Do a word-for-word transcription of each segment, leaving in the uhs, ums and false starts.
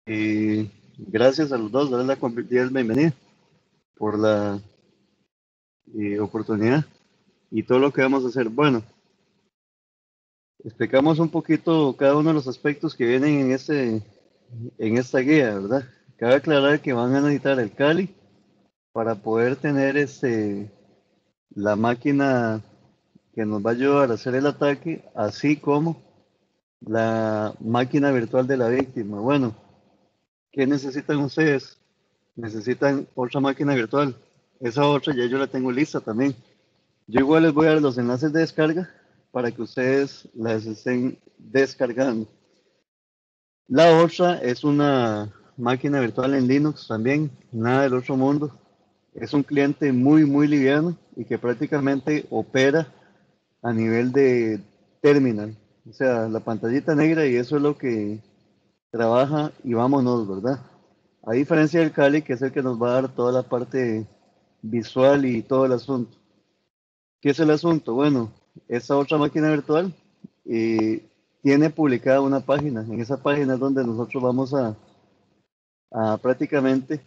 Y gracias a los dos, darles la cordial bienvenida por la eh, oportunidad y todo lo que vamos a hacer. Bueno, explicamos un poquito cada uno de los aspectos que vienen en, este, en esta guía, ¿verdad? Cabe aclarar que van a necesitar el Kali para poder tener este, la máquina que nos va a ayudar a hacer el ataque, así como la máquina virtual de la víctima. Bueno, ¿qué necesitan ustedes? Necesitan otra máquina virtual. Esa otra ya yo la tengo lista también. Yo igual les voy a dar los enlaces de descarga para que ustedes las estén descargando. La otra es una máquina virtual en Linux también, nada del otro mundo. Es un cliente muy, muy liviano y que prácticamente opera a nivel de terminal. O sea, la pantallita negra y eso es lo que trabaja y vámonos, ¿verdad? A diferencia del Kali, que es el que nos va a dar toda la parte visual y todo el asunto. ¿Qué es el asunto? Bueno, esta otra máquina virtual eh, tiene publicada una página. En esa página es donde nosotros vamos a, a prácticamente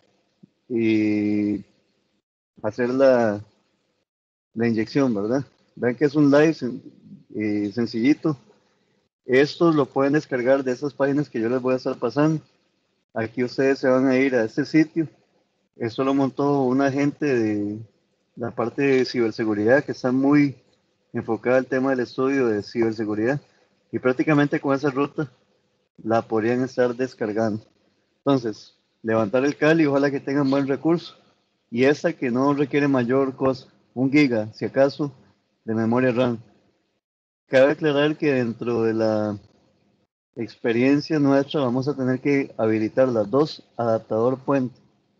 eh, hacer la, la inyección, ¿verdad? Vean que es un live eh, sencillito. Estos lo pueden descargar de esas páginas que yo les voy a estar pasando. Aquí ustedes se van a ir a este sitio. Esto lo montó una gente de la parte de ciberseguridad que está muy enfocada al tema del estudio de ciberseguridad y prácticamente con esa ruta la podrían estar descargando. Entonces, levantar el Kali, ojalá que tengan buen recurso y esta que no requiere mayor cosa, un giga, si acaso, de memoria RAM. Cabe aclarar que dentro de la experiencia nuestra vamos a tener que habilitar las dos adaptador puente.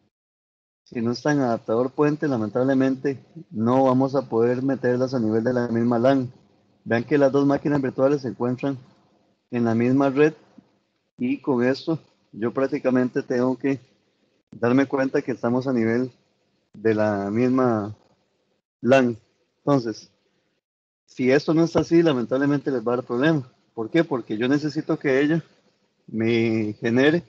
Si no está en adaptador puente, lamentablemente no vamos a poder meterlas a nivel de la misma LAN. Vean que las dos máquinas virtuales se encuentran en la misma red y con esto yo prácticamente tengo que darme cuenta que estamos a nivel de la misma LAN. Entonces, si esto no está así, lamentablemente les va a dar problema. ¿Por qué? Porque yo necesito que ella me genere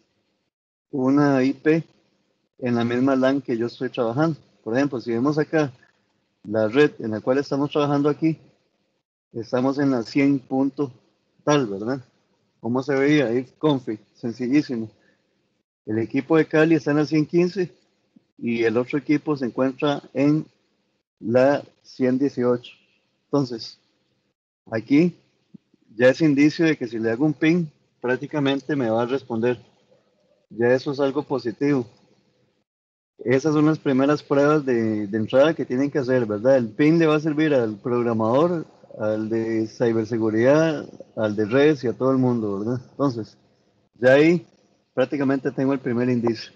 una I P en la misma LAN que yo estoy trabajando. Por ejemplo, si vemos acá la red en la cual estamos trabajando aquí, estamos en la cien punto tal, ¿verdad? ¿Cómo se veía? Ahí config, sencillísimo. El equipo de Cali está en la ciento quince y el otro equipo se encuentra en la ciento dieciocho. Entonces, aquí ya es indicio de que si le hago un ping, prácticamente me va a responder. Ya eso es algo positivo. Esas son las primeras pruebas de, de entrada que tienen que hacer, ¿verdad? El ping le va a servir al programador, al de ciberseguridad, al de redes y a todo el mundo, ¿verdad? Entonces, ya ahí prácticamente tengo el primer indicio.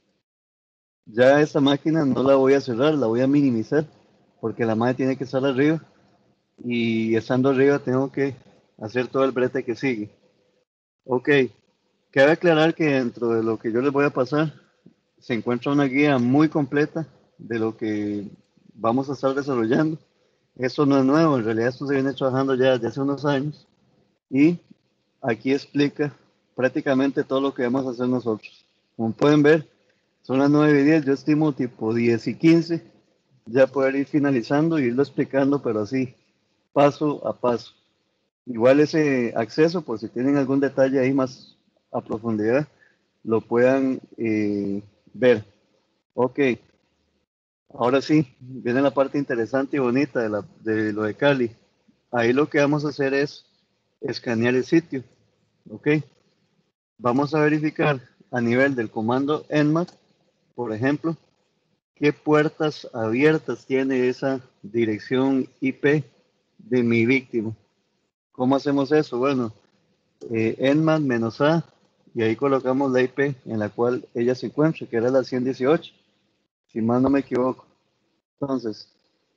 Ya esta máquina no la voy a cerrar, la voy a minimizar, porque la madre tiene que estar arriba y estando arriba tengo que hacer todo el brete que sigue. Ok, cabe aclarar que dentro de lo que yo les voy a pasar se encuentra una guía muy completa de lo que vamos a estar desarrollando. Esto no es nuevo, en realidad esto se viene trabajando ya desde hace unos años y aquí explica prácticamente todo lo que vamos a hacer nosotros. Como pueden ver, son las nueve y diez, yo estimo tipo diez y quince, ya poder ir finalizando y irlo explicando, pero así, paso a paso. Igual ese acceso, por si tienen algún detalle ahí más a profundidad, lo puedan eh, ver. Ok, ahora sí, viene la parte interesante y bonita de, la, de lo de Cali. Ahí lo que vamos a hacer es escanear el sitio. Ok, vamos a verificar a nivel del comando Nmap, por ejemplo, qué puertas abiertas tiene esa dirección I P de mi víctima. ¿Cómo hacemos eso? Bueno, eh, Nmap-A y ahí colocamos la I P en la cual ella se encuentra, que era la ciento dieciocho, si mal no me equivoco. Entonces,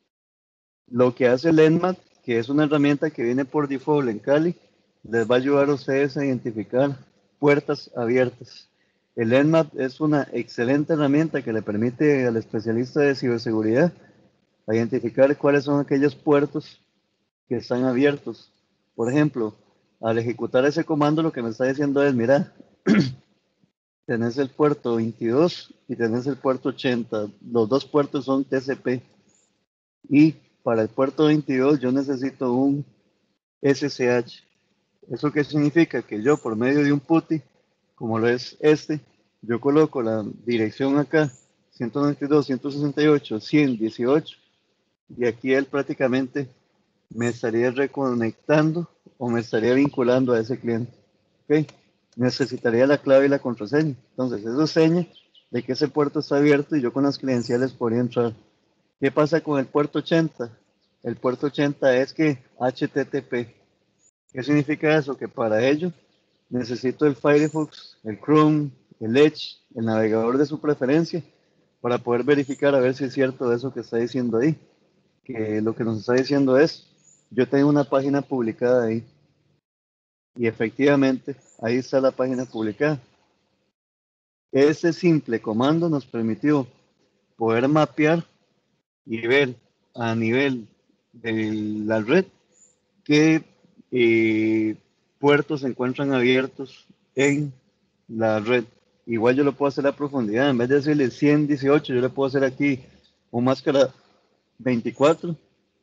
lo que hace el Nmap, que es una herramienta que viene por default en Kali, les va a ayudar a ustedes a identificar puertas abiertas. El Nmap es una excelente herramienta que le permite al especialista de ciberseguridad identificar cuáles son aquellos puertos que están abiertos. Por ejemplo, al ejecutar ese comando lo que me está diciendo es, mira, tenés el puerto veintidós y tenés el puerto ochenta. Los dos puertos son T C P. Y para el puerto veintidós yo necesito un S S H. ¿Eso qué significa? Que yo por medio de un PuTTY, como lo es este, yo coloco la dirección acá, ciento noventa y dos, ciento sesenta y ocho, ciento dieciocho, y aquí él prácticamente me estaría reconectando o me estaría vinculando a ese cliente. ¿Okay? Necesitaría la clave y la contraseña. Entonces, eso es seña de que ese puerto está abierto y yo con las credenciales podría entrar. ¿Qué pasa con el puerto ochenta? El puerto ochenta es que H T T P. ¿Qué significa eso? Que para ello necesito el Firefox, el Chrome, el Edge, el navegador de su preferencia, para poder verificar a ver si es cierto eso que está diciendo ahí. Que lo que nos está diciendo es, yo tengo una página publicada ahí, y efectivamente ahí está la página publicada. Ese simple comando nos permitió poder mapear y ver a nivel de la red qué eh, puertos se encuentran abiertos en la red. Igual yo lo puedo hacer a profundidad, en vez de decirle ciento dieciocho, yo le puedo hacer aquí un máscara veinticuatro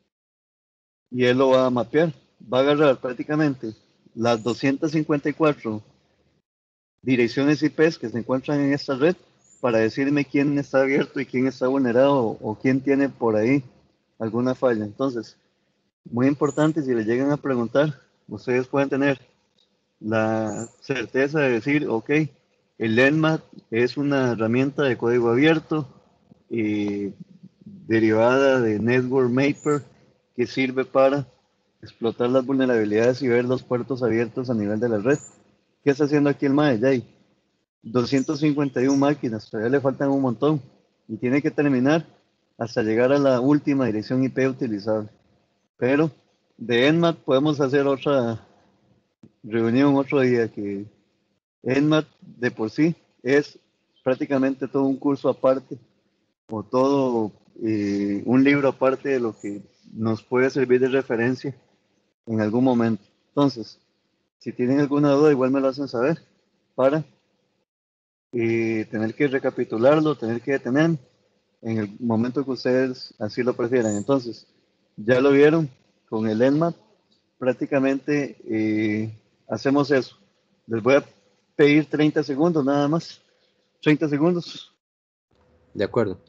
y él lo va a mapear. Va a agarrar prácticamente las doscientas cincuenta y cuatro direcciones I Pes que se encuentran en esta red para decirme quién está abierto y quién está vulnerado o quién tiene por ahí alguna falla. Entonces, muy importante, si le llegan a preguntar, ustedes pueden tener la certeza de decir, ok, el Nmap es una herramienta de código abierto y derivada de Network Mapper que sirve para explotar las vulnerabilidades y ver los puertos abiertos a nivel de la red. ¿Qué está haciendo aquí el M A E? Ya hay doscientas cincuenta y una máquinas, todavía le faltan un montón y tiene que terminar hasta llegar a la última dirección I P utilizable. Pero de Nmap podemos hacer otra reunión otro día, que Nmap de por sí es prácticamente todo un curso aparte o todo eh, un libro aparte de lo que nos puede servir de referencia en algún momento. Entonces, si tienen alguna duda, igual me lo hacen saber para eh, tener que recapitularlo, tener que detener en el momento que ustedes así lo prefieran. Entonces, ya lo vieron con el Nmap, prácticamente eh, hacemos eso. Les voy a pedir treinta segundos nada más. treinta segundos. De acuerdo.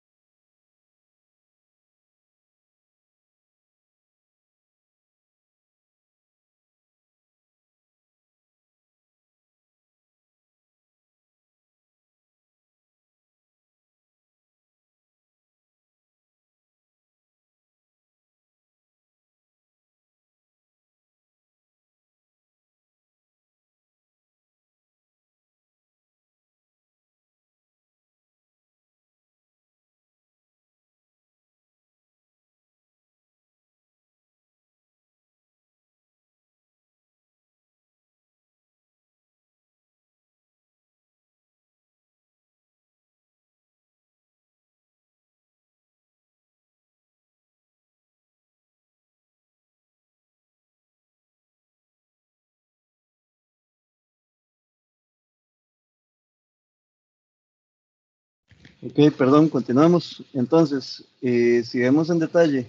Ok, perdón, continuamos. Entonces, eh, si vemos en detalle,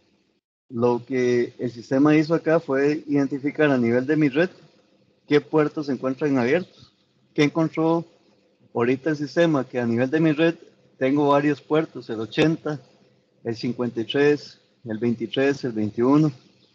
lo que el sistema hizo acá fue identificar a nivel de mi red qué puertos se encuentran abiertos. ¿Qué encontró ahorita el sistema? Que a nivel de mi red tengo varios puertos, el ochenta, el cincuenta y tres, el veintitrés, el veintiuno,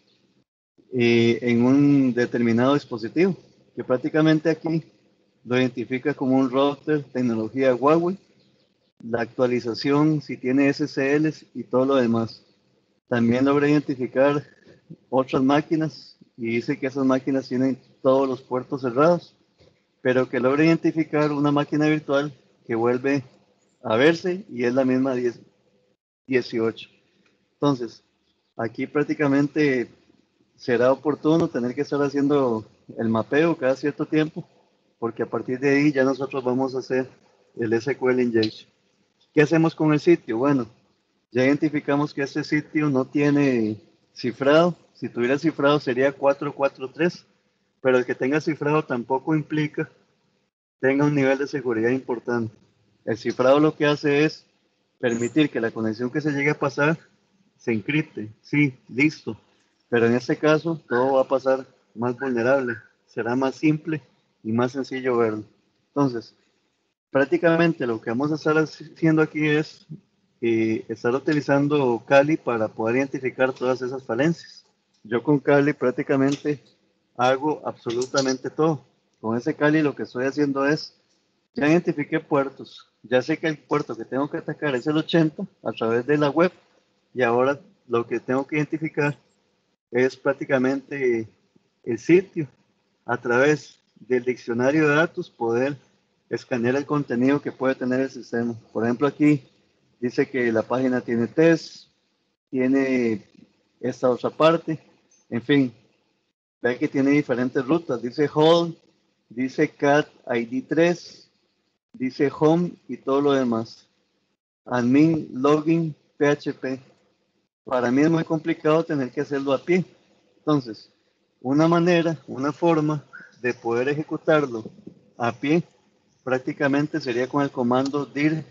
eh, en un determinado dispositivo, que prácticamente aquí lo identifica como un router tecnología Huawei, la actualización, si tiene S S Ls y todo lo demás. También logra identificar otras máquinas y dice que esas máquinas tienen todos los puertos cerrados, pero que logra identificar una máquina virtual que vuelve a verse y es la misma dieciocho. Entonces, aquí prácticamente será oportuno tener que estar haciendo el mapeo cada cierto tiempo, porque a partir de ahí ya nosotros vamos a hacer el S Q L injection. ¿Qué hacemos con el sitio? Bueno, ya identificamos que este sitio no tiene cifrado. Si tuviera cifrado sería cuatro cuatro tres, pero el que tenga cifrado tampoco implica tenga un nivel de seguridad importante. El cifrado lo que hace es permitir que la conexión que se llegue a pasar se encripte, sí, listo, pero en este caso todo va a pasar más vulnerable, será más simple y más sencillo verlo. Entonces, prácticamente lo que vamos a estar haciendo aquí es eh, estar utilizando Kali para poder identificar todas esas falencias. Yo con Kali prácticamente hago absolutamente todo. Con ese Kali lo que estoy haciendo es, ya identifiqué puertos, ya sé que el puerto que tengo que atacar es el ochenta a través de la web y ahora lo que tengo que identificar es prácticamente el sitio a través del diccionario de datos poder escanear el contenido que puede tener el sistema. Por ejemplo, aquí dice que la página tiene test, tiene esta otra parte, en fin, ve que tiene diferentes rutas, dice hold, dice cat I D tres, dice home y todo lo demás. Admin login P H P. Para mí es muy complicado tener que hacerlo a pie. Entonces, una manera, una forma de poder ejecutarlo a pie prácticamente sería con el comando dir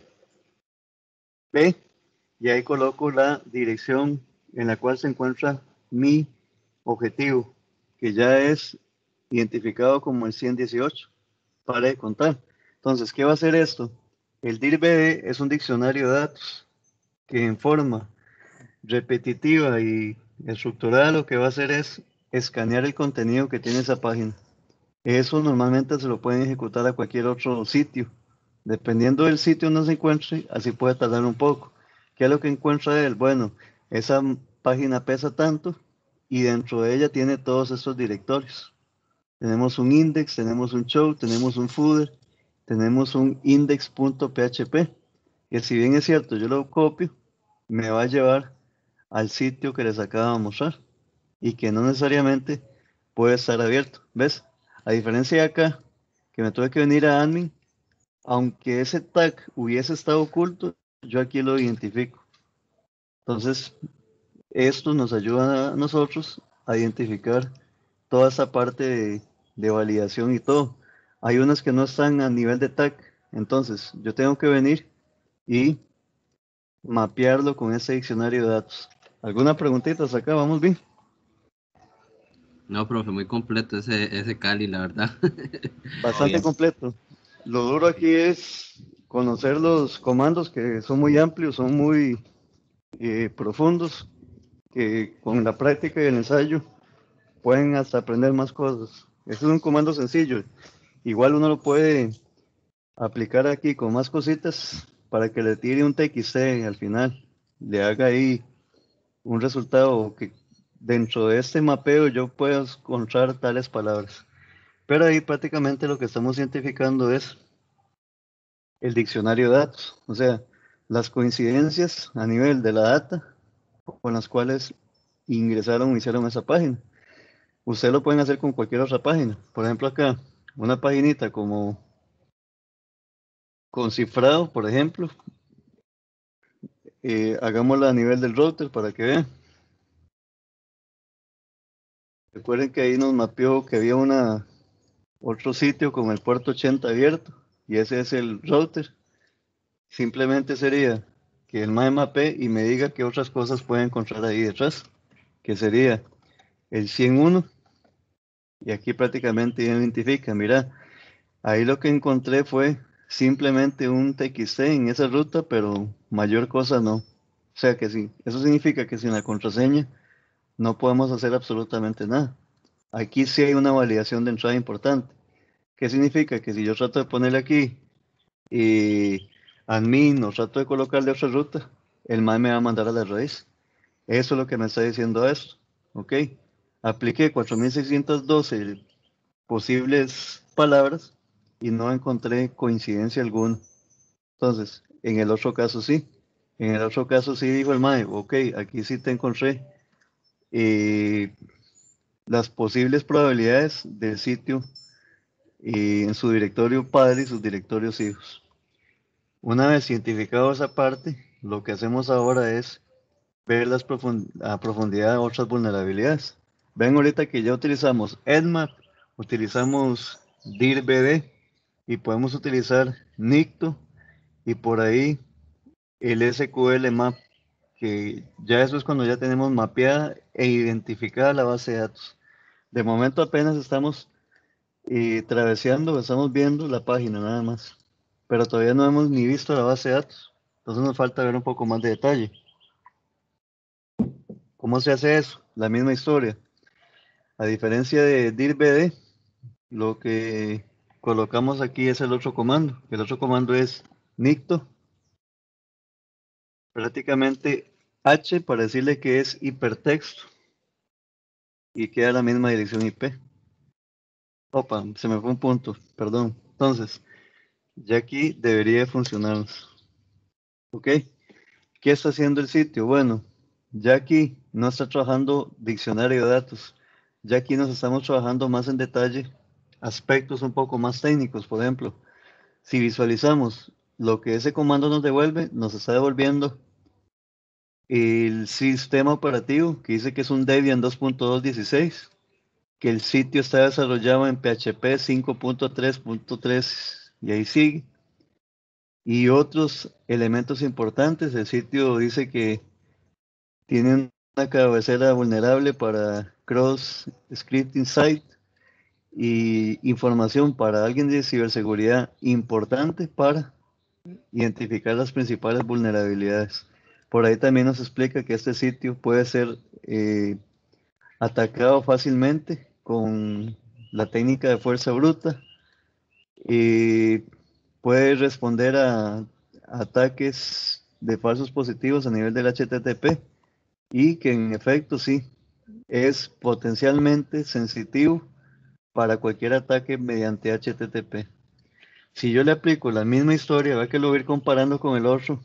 p y ahí coloco la dirección en la cual se encuentra mi objetivo, que ya es identificado como el ciento dieciocho para de contar. Entonces, ¿qué va a hacer esto? El dir B D es un diccionario de datos que en forma repetitiva y estructurada lo que va a hacer es escanear el contenido que tiene esa página. Eso normalmente se lo pueden ejecutar a cualquier otro sitio. Dependiendo del sitio donde se encuentre, así puede tardar un poco. ¿Qué es lo que encuentra él? Bueno, esa página pesa tanto y dentro de ella tiene todos estos directorios. Tenemos un index, tenemos un show, tenemos un footer, tenemos un index.php, que si bien es cierto, yo lo copio, me va a llevar al sitio que les acabo de mostrar y que no necesariamente puede estar abierto. ¿Ves? A diferencia de acá, que me tuve que venir a admin, aunque ese tag hubiese estado oculto, yo aquí lo identifico. Entonces, esto nos ayuda a nosotros a identificar toda esa parte de, de validación y todo. Hay unas que no están a nivel de tag, entonces yo tengo que venir y mapearlo con ese diccionario de datos. ¿Alguna preguntita hasta acá? ¿Vamos bien? No, profe, muy completo ese, ese Cali, la verdad. Todo Bastante bien. completo. Lo duro aquí es conocer los comandos que son muy amplios, son muy eh, profundos, que con la práctica y el ensayo pueden hasta aprender más cosas. Este es un comando sencillo. Igual uno lo puede aplicar aquí con más cositas para que le tire un T X T al final, le haga ahí un resultado que dentro de este mapeo yo pueda encontrar tales palabras. Pero ahí prácticamente lo que estamos identificando es el diccionario de datos, o sea, las coincidencias a nivel de la data con las cuales ingresaron o hicieron esa página. Ustedes lo pueden hacer con cualquier otra página. Por ejemplo, acá, una paginita como con cifrado, por ejemplo, eh, hagámosla a nivel del router para que vean. Recuerden que ahí nos mapeó que había una, otro sitio con el puerto ochenta abierto y ese es el router. Simplemente sería que el M A E mapee y me diga qué otras cosas puede encontrar ahí detrás, que sería el ciento uno y aquí prácticamente identifica, mira, ahí lo que encontré fue simplemente un T X T en esa ruta, pero mayor cosa no. O sea que sí, eso significa que sin la contraseña no podemos hacer absolutamente nada. Aquí sí hay una validación de entrada importante. ¿Qué significa? Que si yo trato de ponerle aquí y admin o trato de colocarle otra ruta, el M A E me va a mandar a la raíz. Eso es lo que me está diciendo esto. ¿Ok? Apliqué cuatro mil seiscientos doce posibles palabras y no encontré coincidencia alguna. Entonces, en el otro caso sí. En el otro caso sí dijo el M A E, ok, aquí sí te encontré eh, las posibles probabilidades del sitio eh, en su directorio padre y sus directorios hijos. Una vez identificado esa parte, lo que hacemos ahora es ver las profund a profundidad otras vulnerabilidades. Ven ahorita que ya utilizamos Nmap, utilizamos dirbd y podemos utilizar Nicto y por ahí el S Q L Map, que ya eso es cuando ya tenemos mapeada e identificada la base de datos. De momento apenas estamos eh, traveseando, estamos viendo la página nada más, pero todavía no hemos ni visto la base de datos, entonces nos falta ver un poco más de detalle. ¿Cómo se hace eso? La misma historia. A diferencia de dirbd, lo que colocamos aquí es el otro comando. El otro comando es nicto, prácticamente H para decirle que es hipertexto y queda la misma dirección I P. Opa, se me fue un punto, perdón. Entonces, ya aquí debería funcionar. ¿Ok? ¿Qué está haciendo el sitio? Bueno, ya aquí no está trabajando diccionario de datos. Ya aquí nos estamos trabajando más en detalle aspectos un poco más técnicos. Por ejemplo, si visualizamos lo que ese comando nos devuelve, nos está devolviendo el sistema operativo que dice que es un Debian dos punto dos punto dieciséis, que el sitio está desarrollado en P H P cinco punto tres punto tres y ahí sigue. Y otros elementos importantes, el sitio dice que tiene una cabecera vulnerable para cross scripting site y información para alguien de ciberseguridad importante para identificar las principales vulnerabilidades. Por ahí también nos explica que este sitio puede ser eh, atacado fácilmente con la técnica de fuerza bruta y puede responder a, a ataques de falsos positivos a nivel del H T T P y que en efecto sí es potencialmente sensitivo para cualquier ataque mediante H T T P. Si yo le aplico la misma historia, va que lo voy a ir comparando con el otro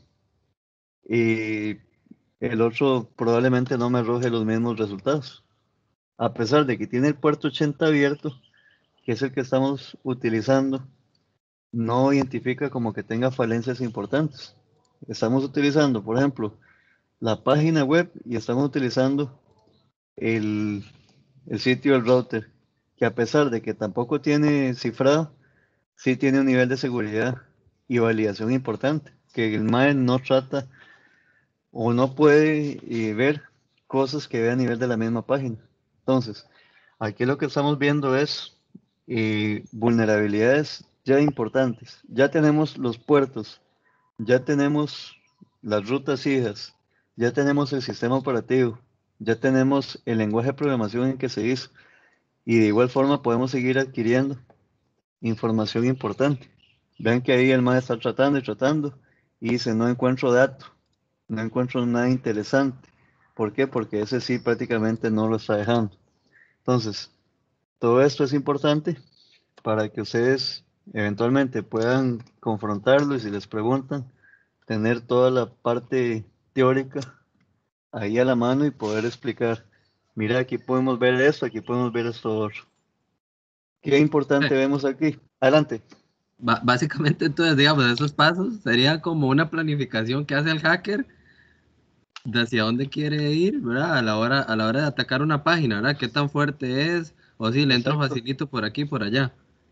y el otro probablemente no me arroje los mismos resultados. A pesar de que tiene el puerto ochenta abierto, que es el que estamos utilizando, no identifica como que tenga falencias importantes. Estamos utilizando, por ejemplo, la página web y estamos utilizando el, el sitio del router, que a pesar de que tampoco tiene cifrado, sí tiene un nivel de seguridad y validación importante, que el M A E no trata o no puede eh, ver cosas que ve a nivel de la misma página. Entonces, aquí lo que estamos viendo es eh, vulnerabilidades ya importantes. Ya tenemos los puertos, ya tenemos las rutas hijas, ya tenemos el sistema operativo, ya tenemos el lenguaje de programación en que se hizo y de igual forma podemos seguir adquiriendo información importante. Vean que ahí el M A E está tratando y tratando y dice no encuentro datos, no encuentro nada interesante. ¿Por qué? Porque ese sí prácticamente no lo está dejando. Entonces, todo esto es importante para que ustedes eventualmente puedan confrontarlo y si les preguntan, tener toda la parte teórica ahí a la mano y poder explicar, mira, aquí podemos ver esto, aquí podemos ver esto otro. ¿Qué importante vemos aquí? Adelante. Ba- básicamente, entonces, digamos, esos pasos sería como una planificación que hace el hacker de hacia dónde quiere ir, ¿verdad? A la hora, a la hora de atacar una página, ¿verdad? ¿Qué tan fuerte es? O si le entro Exacto, facilito por aquí, por allá.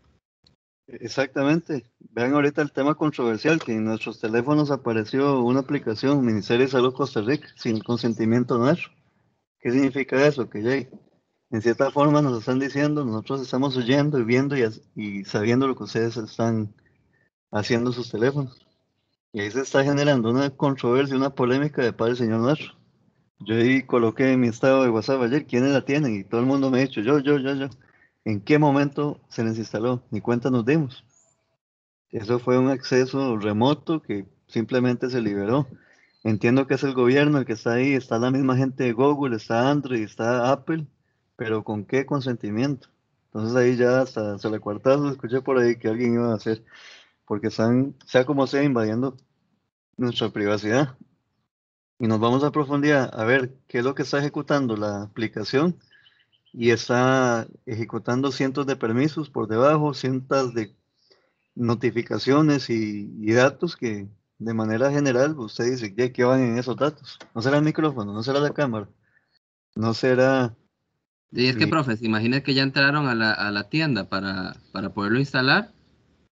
exactamente. Vean ahorita el tema controversial, que en nuestros teléfonos apareció una aplicación, Ministerio de Salud Costa Rica, sin consentimiento nuestro. ¿Qué significa eso? Que ya, en cierta forma nos están diciendo, nosotros estamos oyendo y viendo y, as- y sabiendo lo que ustedes están haciendo en sus teléfonos. Y ahí se está generando una controversia, una polémica de padre señor nuestro. Yo ahí coloqué en mi estado de WhatsApp ayer quiénes la tienen y todo el mundo me ha dicho, yo, yo, yo, yo. ¿En qué momento se les instaló? Ni cuenta nos dimos. Eso fue un acceso remoto que simplemente se liberó. Entiendo que es el gobierno el que está ahí, está la misma gente de Google, está Android, está Apple, pero ¿con qué consentimiento? Entonces ahí ya hasta se le cuartazo, escuché por ahí que alguien iba a hacer, porque están, sea como sea, invadiendo nuestra privacidad. Y nos vamos a profundidad a ver qué es lo que está ejecutando la aplicación y está ejecutando cientos de permisos por debajo, cientos de notificaciones y, y datos que de manera general usted dice, ¿qué, qué van en esos datos? ¿No será el micrófono? ¿No será la cámara? ¿No será...? Y es que, Y, profe, se imagina que ya entraron a la, a la tienda para, para poderlo instalar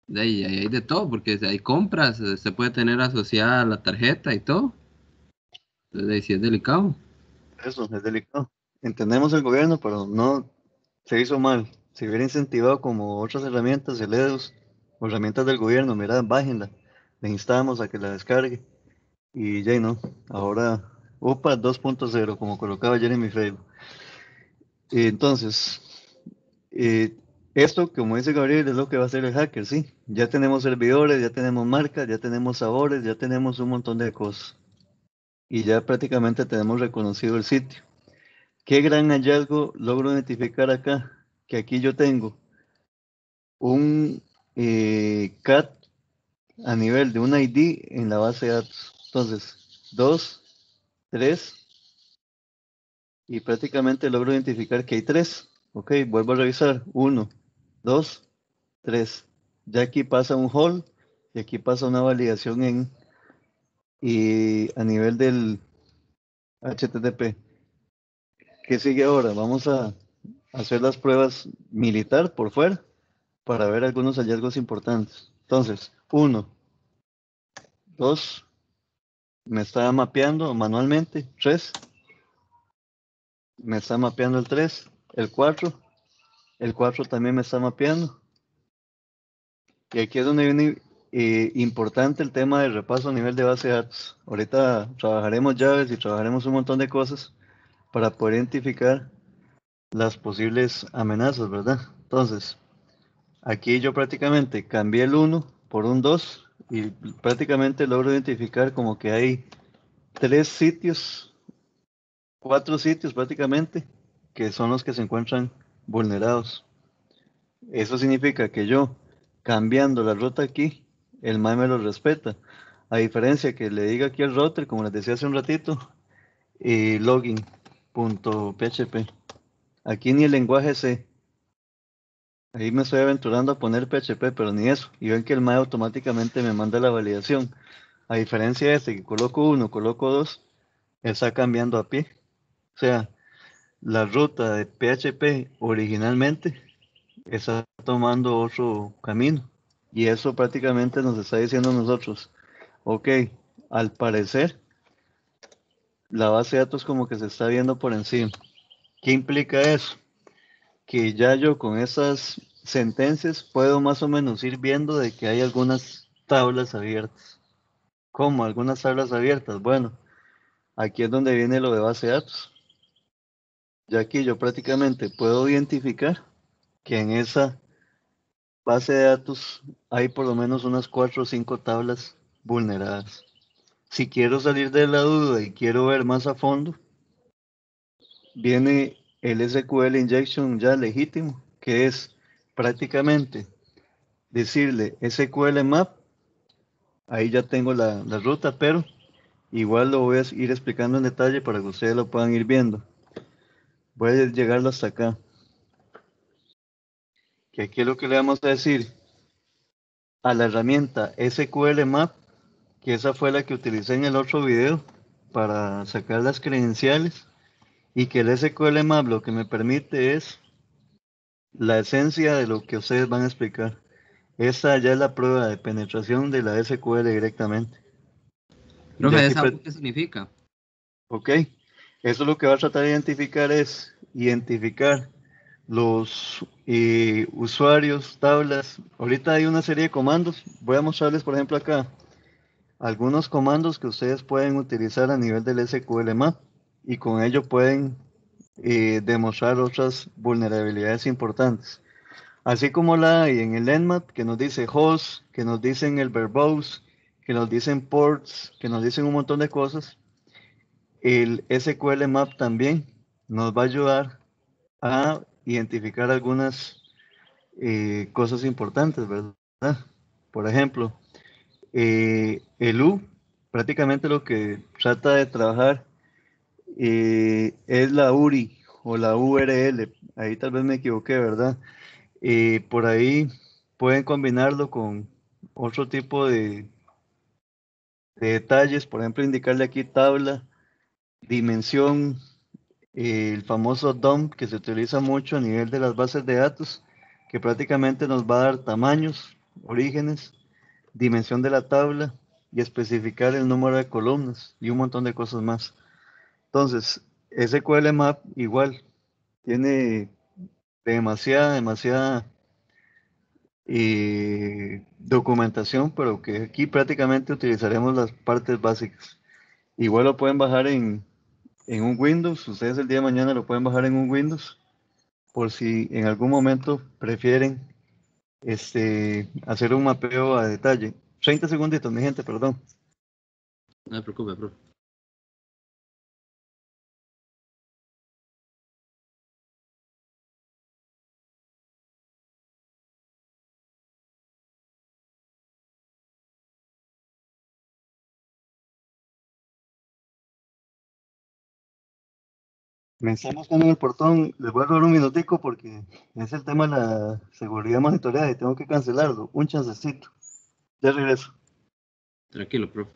De ahí, ahí hay de todo, porque hay compras, eh, se puede tener asociada la tarjeta y todo. Entonces ahí sí es delicado. Eso es delicado. Entendemos el gobierno, pero no se hizo mal. Se hubiera incentivado como otras herramientas, el E D U S, o herramientas del gobierno, mira, bájenla. Le instamos a que la descargue. Y ya no. Ahora, UPA dos punto cero, como colocaba ayer en mi Facebook. Y entonces, eh, esto, como dice Gabriel, es lo que va a hacer el hacker, sí. Ya tenemos servidores, ya tenemos marcas, ya tenemos sabores, ya tenemos un montón de cosas. Y ya prácticamente tenemos reconocido el sitio. Qué gran hallazgo logro identificar acá, que aquí yo tengo un eh, C A T a nivel de un I D en la base de datos. Entonces, dos, tres, y prácticamente logro identificar que hay tres. Ok, vuelvo a revisar. Uno, dos, tres. Ya aquí pasa un hold y aquí pasa una validación en y a nivel del H T T P. ¿Qué sigue ahora? Vamos a hacer las pruebas militar por fuera para ver algunos hallazgos importantes. Entonces, uno, dos, me está mapeando manualmente. Tres, me está mapeando el tres. El cuatro, el cuatro también me está mapeando. Y aquí es donde viene eh, importante el tema del repaso a nivel de base de datos. Ahorita trabajaremos llaves y trabajaremos un montón de cosas para poder identificar las posibles amenazas, ¿verdad? Entonces, aquí yo prácticamente cambié el uno por un dos y prácticamente logro identificar como que hay tres sitios, cuatro sitios prácticamente, que son los que se encuentran vulnerados. Eso significa que yo, cambiando la ruta aquí, el M A E me lo respeta. A diferencia que le diga aquí al router, como les decía hace un ratito, eh, login.php. Aquí ni el lenguaje C. Ahí me estoy aventurando a poner P H P, pero ni eso. Y ven que el M A E automáticamente me manda la validación. A diferencia de este, que coloco uno, coloco dos, está cambiando a pie. O sea, la ruta de P H P originalmente está tomando otro camino. Y eso prácticamente nos está diciendo a nosotros, ok, al parecer la base de datos como que se está viendo por encima. ¿Qué implica eso? Que ya yo con esas sentencias puedo más o menos ir viendo de que hay algunas tablas abiertas. ¿Cómo? Algunas tablas abiertas. Bueno, aquí es donde viene lo de base de datos. Ya aquí yo prácticamente puedo identificar que en esa base de datos hay por lo menos unas cuatro o cinco tablas vulneradas. Si quiero salir de la duda y quiero ver más a fondo, viene el S Q L injection ya legítimo, que es prácticamente decirle S Q L map, ahí ya tengo la, la ruta, pero igual lo voy a ir explicando en detalle para que ustedes lo puedan ir viendo. Voy a llegarlo hasta acá, que aquí es lo que le vamos a decir a la herramienta S Q L map, que esa fue la que utilicé en el otro video para sacar las credenciales, y que el S Q L map lo que me permite es la esencia de lo que ustedes van a explicar. Esta ya es la prueba de penetración de la S Q L directamente. Ya Profe, aquí, ¿esa qué significa? ok, eso lo que va a tratar de identificar es identificar los eh, usuarios, tablas. Ahorita hay una serie de comandos. Voy a mostrarles, por ejemplo, acá algunos comandos que ustedes pueden utilizar a nivel del S Q L map y con ello pueden eh, demostrar otras vulnerabilidades importantes. Así como la hay en el Nmap, que nos dice host, que nos dicen el verbose, que nos dicen ports, que nos dicen un montón de cosas, el S Q L Map también nos va a ayudar a identificar algunas eh, cosas importantes, ¿verdad? Por ejemplo, eh, el U, prácticamente lo que trata de trabajar eh, es la U R I o la U R L. Ahí tal vez me equivoqué, ¿verdad? Eh, por ahí pueden combinarlo con otro tipo de, de detalles, por ejemplo, indicarle aquí tabla, dimensión, eh, el famoso dump que se utiliza mucho a nivel de las bases de datos, que prácticamente nos va a dar tamaños orígenes, dimensión de la tabla y especificar el número de columnas y un montón de cosas más. Entonces, S Q L Map igual tiene demasiada, demasiada eh, documentación, pero que aquí prácticamente utilizaremos las partes básicas. Igual lo pueden bajar en, en un Windows, ustedes el día de mañana lo pueden bajar en un Windows, por si en algún momento prefieren este, hacer un mapeo a detalle. treinta segunditos, mi gente, perdón. No se preocupe, profe. Me están buscando en el portón, les voy a robar un minutico porque es el tema de la seguridad monitoreada y tengo que cancelarlo. Un chancecito. Ya regreso. Tranquilo, profe.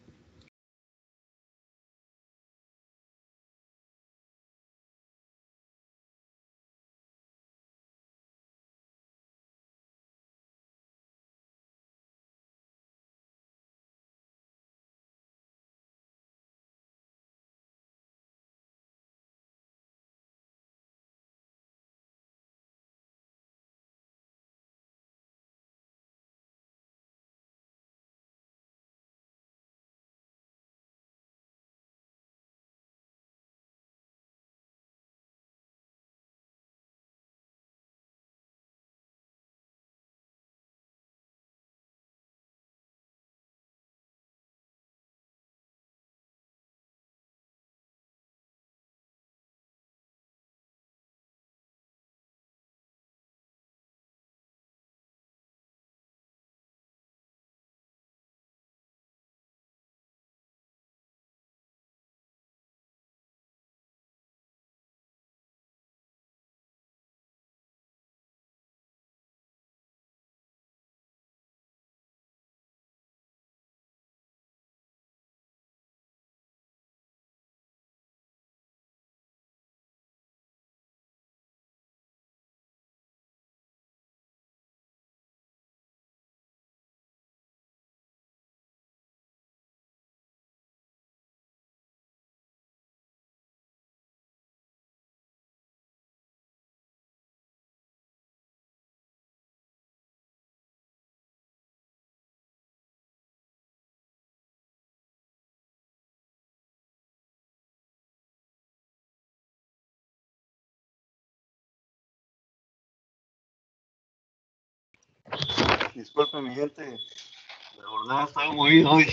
Disculpen, mi gente, la jornada estaba movida hoy.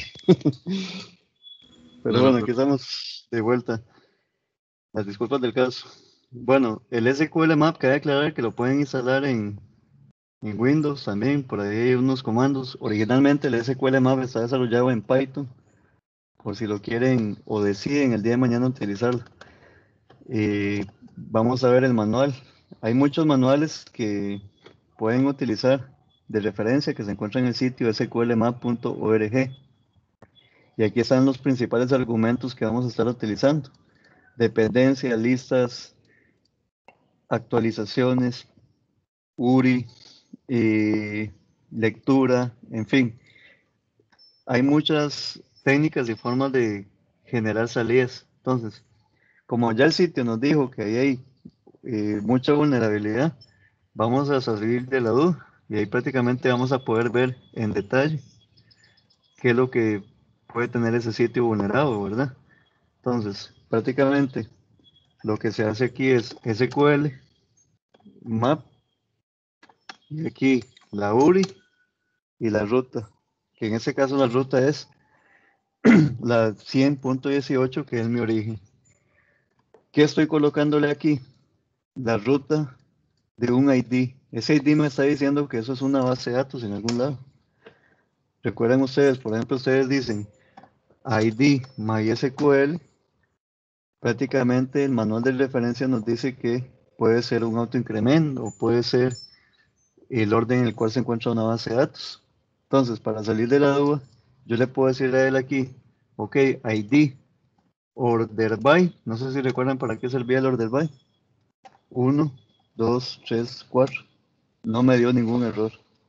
Pero No, no, bueno, aquí profe. estamos de vuelta. Las disculpas del caso. Bueno, el S Q L Map, cabe aclarar que lo pueden instalar en, en Windows también. Por ahí hay unos comandos. Originalmente el S Q L Map está desarrollado en Python, por si lo quieren o deciden el día de mañana utilizarlo. Eh, vamos a ver el manual. Hay muchos manuales que pueden utilizar de referencia que se encuentran en el sitio s q l map punto org. Y aquí están los principales argumentos que vamos a estar utilizando. Dependencia, listas, actualizaciones, U R I, eh, lectura, en fin. Hay muchas técnicas y formas de generar salidas. Entonces, como ya el sitio nos dijo que ahí hay eh, mucha vulnerabilidad, vamos a salir de la duda y ahí prácticamente vamos a poder ver en detalle qué es lo que puede tener ese sitio vulnerado, ¿verdad? Entonces, prácticamente lo que se hace aquí es S Q L, map, y aquí la U R I y la ruta, que en este caso la ruta es la cien punto dieciocho, que es mi origen. ¿Qué estoy colocándole aquí? La ruta de un I D. Ese I D me está diciendo que eso es una base de datos en algún lado. Recuerden ustedes, por ejemplo, ustedes dicen I D MySQL, prácticamente el manual de referencia nos dice que puede ser un autoincremento o puede ser el orden en el cual se encuentra una base de datos. Entonces, para salir de la duda, yo le puedo decir a él aquí, ok, I D order by, no sé si recuerdan para qué servía el order by. uno, dos, tres, cuatro. No me dio ningún error.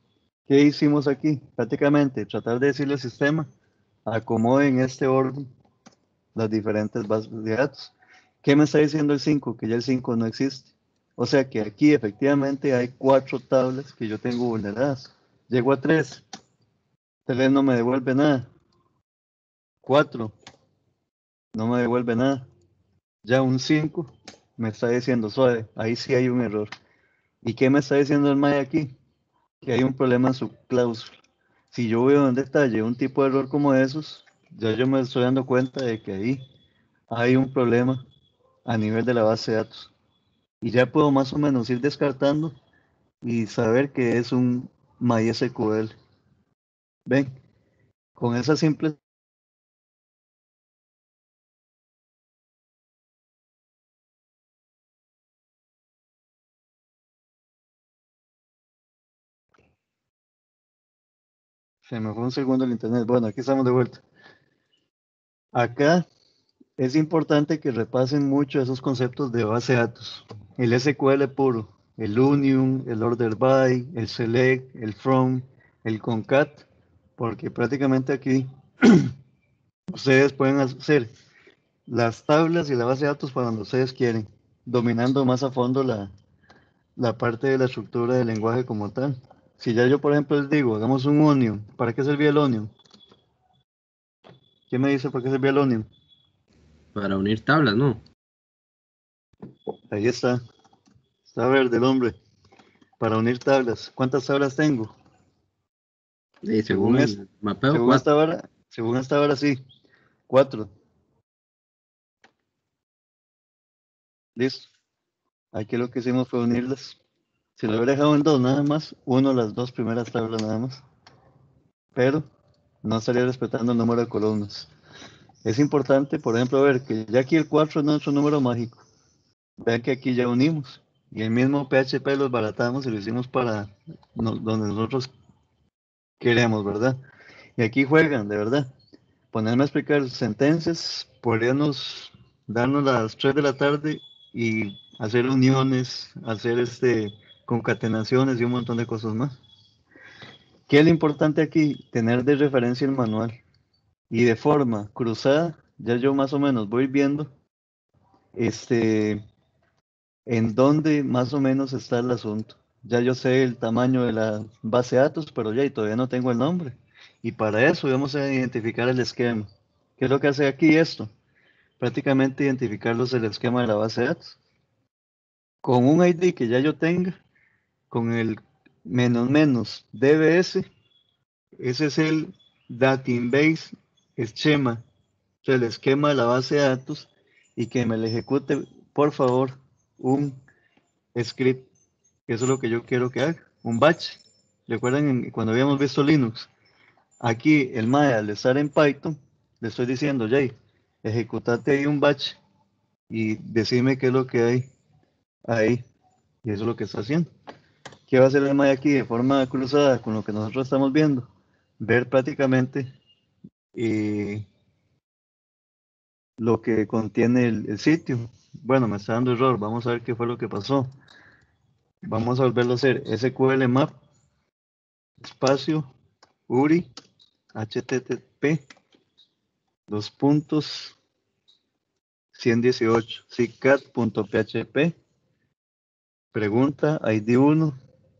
¿Qué hicimos aquí? Prácticamente tratar de decirle al sistema, acomode en este orden las diferentes bases de datos. ¿Qué me está diciendo el cinco? Que ya el cinco no existe. O sea que aquí efectivamente hay cuatro tablas que yo tengo vulneradas. Llego a tres, tres no me devuelve nada. cuatro, no me devuelve nada. Ya un cinco me está diciendo suave, ahí sí hay un error. ¿Y qué me está diciendo el M A I aquí? Que hay un problema en su cláusula. Si yo veo en detalle un tipo de error como esos, ya yo me estoy dando cuenta de que ahí hay un problema a nivel de la base de datos. Y ya puedo más o menos ir descartando y saber que es un MySQL. Ven, con esa simple... Se me fue un segundo el internet. Bueno, aquí estamos de vuelta. Acá es importante que repasen mucho esos conceptos de base de datos. El S Q L puro, el union, el order by, el select, el from, el concat, porque prácticamente aquí ustedes pueden hacer las tablas y la base de datos para donde ustedes quieren, dominando más a fondo la, la parte de la estructura del lenguaje como tal. Si ya yo, por ejemplo, les digo, hagamos un onion, ¿para qué servía el onion? ¿Quién me dice para qué servía el onion? Para unir tablas, ¿no? Ahí está, está verde el hombre. Para unir tablas. ¿Cuántas tablas tengo? Y según Según, es, el mapeo, según esta cuatro. hora, según esta hora sí, cuatro. Listo. Aquí lo que hicimos fue unirlas. Si lo hubiera dejado en dos nada más, uno las dos primeras tablas nada más. Pero no estaría respetando el número de columnas. Es importante, por ejemplo, ver que ya aquí el cuatro es nuestro número mágico. Vean que aquí ya unimos. Y el mismo P H P lo baratamos y lo hicimos para no, donde nosotros queremos, ¿verdad? Y aquí juegan, de verdad. Ponerme a explicar sentencias, podríamos darnos las tres de la tarde y hacer uniones, hacer este concatenaciones y un montón de cosas más. ¿Qué es lo importante aquí? Tener de referencia el manual y de forma cruzada, ya yo más o menos voy viendo este en dónde más o menos está el asunto. Ya yo sé el tamaño de la base de datos, pero ya y todavía no tengo el nombre. Y para eso vamos a identificar el esquema. ¿Qué es lo que hace aquí esto? Prácticamente identificarlos el esquema de la base de datos. Con un I D que ya yo tenga, con el menos menos D B S, ese es el Database Schema, o sea, el esquema de la base de datos, y que me le ejecute, por favor, un script. Eso es lo que yo quiero que haga, un batch. Recuerden cuando habíamos visto Linux, aquí el M A E al estar en Python, le estoy diciendo, Jay, ejecutate ahí un batch y decime qué es lo que hay ahí. Y eso es lo que está haciendo. ¿Qué va a hacer el M A E aquí de forma cruzada con lo que nosotros estamos viendo? Ver prácticamente eh, lo que contiene el, el sitio. Bueno, me está dando error. Vamos a ver qué fue lo que pasó. Vamos a volverlo a hacer. S Q L map, espacio, URI, H T T P, dos puntos, ciento dieciocho, sicat.php, pregunta, I D uno.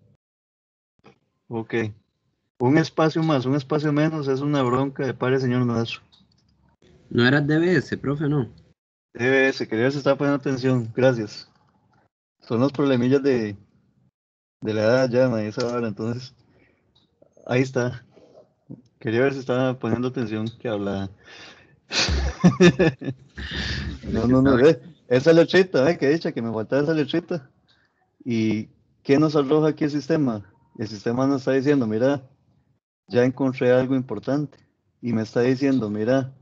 Ok. Un espacio más, un espacio menos es una bronca de padre señor nuestro. No era D B S, profe, no. D B S, quería ver si estaba poniendo atención. Gracias. Son los problemillas de, de la edad ya, ma, esa hora. Entonces, ahí está. Quería ver si estaba poniendo atención que hablaba. De No, que no, no. estaba. Ve. Esa letrita, ¿eh? Que dicha que me faltaba esa letrita. ¿Y qué nos arroja aquí el sistema? El sistema nos está diciendo, mira, ya encontré algo importante. Y me está diciendo, mira,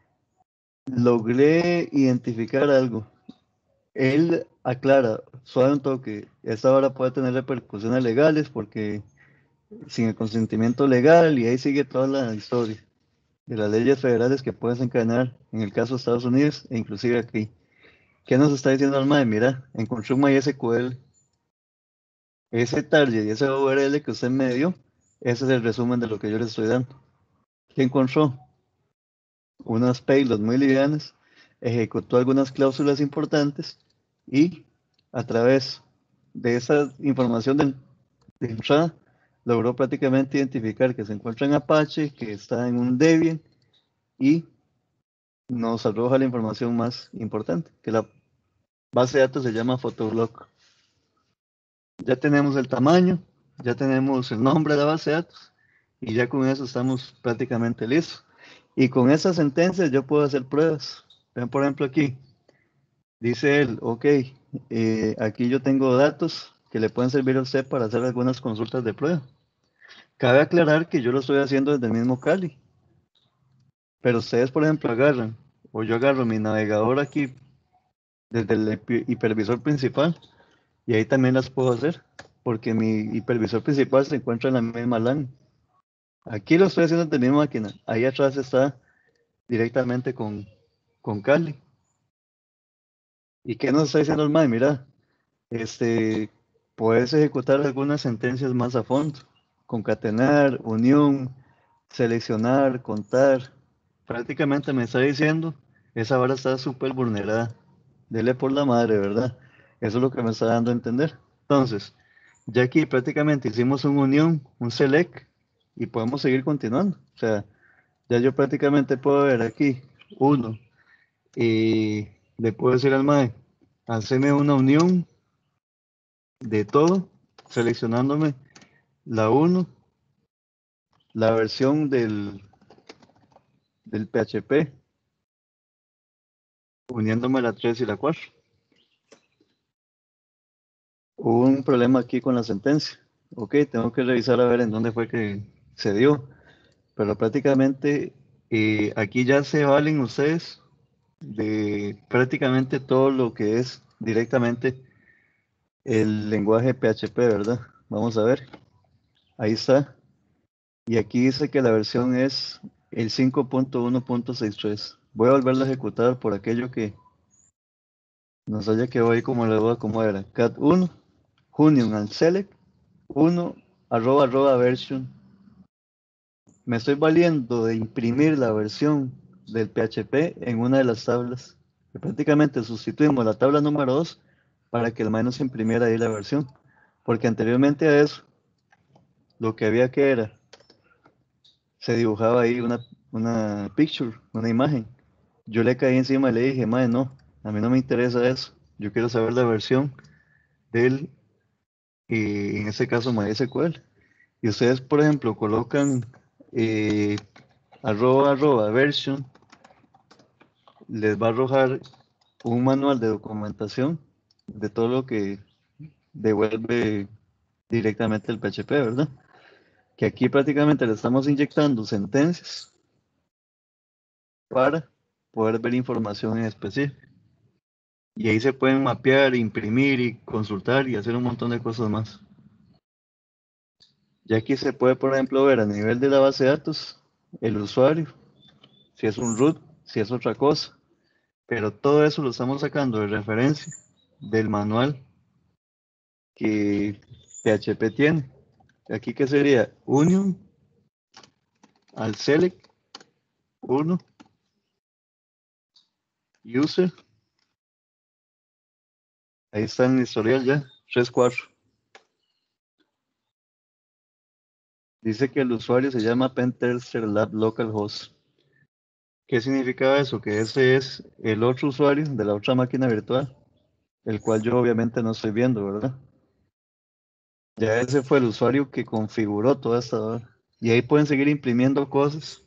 logré identificar algo. Él aclara, suave un toque, esta hora puede tener repercusiones legales porque sin el consentimiento legal y ahí sigue toda la historia de las leyes federales que pueden desencadenar en el caso de Estados Unidos e inclusive aquí. ¿Qué nos está diciendo el M A E? Mira, encontré un MySQL, ese target y ese U R L que usted me dio Ese es el resumen de lo que yo les estoy dando. ¿Qué encontró? Unas payloads muy livianas, ejecutó algunas cláusulas importantes y a través de esa información de, de entrada logró prácticamente identificar que se encuentra en Apache, que está en un Debian y nos arroja la información más importante, que la base de datos se llama Photolog. Ya tenemos el tamaño, ya tenemos el nombre de la base de datos y ya con eso estamos prácticamente listos. Y con esas sentencias yo puedo hacer pruebas. Ven por ejemplo aquí, dice él, ok, eh, aquí yo tengo datos que le pueden servir a usted para hacer algunas consultas de prueba. Cabe aclarar que yo lo estoy haciendo desde el mismo Kali. Pero ustedes, por ejemplo, agarran, o yo agarro mi navegador aquí desde el hipervisor principal y ahí también las puedo hacer, porque mi hipervisor principal se encuentra en la misma LAN. Aquí lo estoy haciendo desde mi máquina, ahí atrás está directamente con, con Kali. ¿Y qué nos está diciendo el M A E? Mira, este, puedes ejecutar algunas sentencias más a fondo, concatenar, unión, seleccionar, contar. Prácticamente me está diciendo, esa vara está súper vulnerada. Dele por la madre, ¿verdad? Eso es lo que me está dando a entender. Entonces, ya aquí prácticamente hicimos una unión, un select, y podemos seguir continuando. O sea, ya yo prácticamente puedo ver aquí uno, y le puedo decir al M A E, haceme una unión de todo, seleccionándome la uno, la versión del, del P H P, uniéndome la tres y la cuatro. Hubo un problema aquí con la sentencia. Ok, tengo que revisar a ver en dónde fue que se dio. Pero prácticamente eh, aquí ya se valen ustedes de prácticamente todo lo que es directamente el lenguaje P H P, ¿verdad? Vamos a ver. Ahí está. Y aquí dice que la versión es el cinco punto uno punto sesenta y tres. Voy a volverlo a ejecutar por aquello que no sabía que hoy como le voy a cómo era. cat uno, union and select, uno, arroba arroba version. Me estoy valiendo de imprimir la versión del P H P en una de las tablas. Que prácticamente sustituimos la tabla número dos para que el menos imprimiera ahí la versión. Porque anteriormente a eso, lo que había que era, se dibujaba ahí una, una picture, una imagen. Yo le caí encima y le dije, madre, no, a mí no me interesa eso. Yo quiero saber la versión del, y en este caso, MySQL. Y ustedes, por ejemplo, colocan eh, arroba arroba version, les va a arrojar un manual de documentación de todo lo que devuelve directamente el P H P, ¿verdad? Que aquí prácticamente le estamos inyectando sentencias para poder ver información en específico. Y ahí se pueden mapear, imprimir y consultar y hacer un montón de cosas más. Ya aquí se puede, por ejemplo, ver a nivel de la base de datos el usuario, si es un root, si es otra cosa. Pero todo eso lo estamos sacando de referencia del manual que P H P tiene. Aquí que sería union al select uno, user, ahí está en el historial ya, tres cuatro. Dice que el usuario se llama Pentester Lab Localhost. ¿Qué significaba eso? Que ese es el otro usuario de la otra máquina virtual, el cual yo obviamente no estoy viendo, ¿verdad? Ya ese fue el usuario que configuró toda esta hora. Y ahí pueden seguir imprimiendo cosas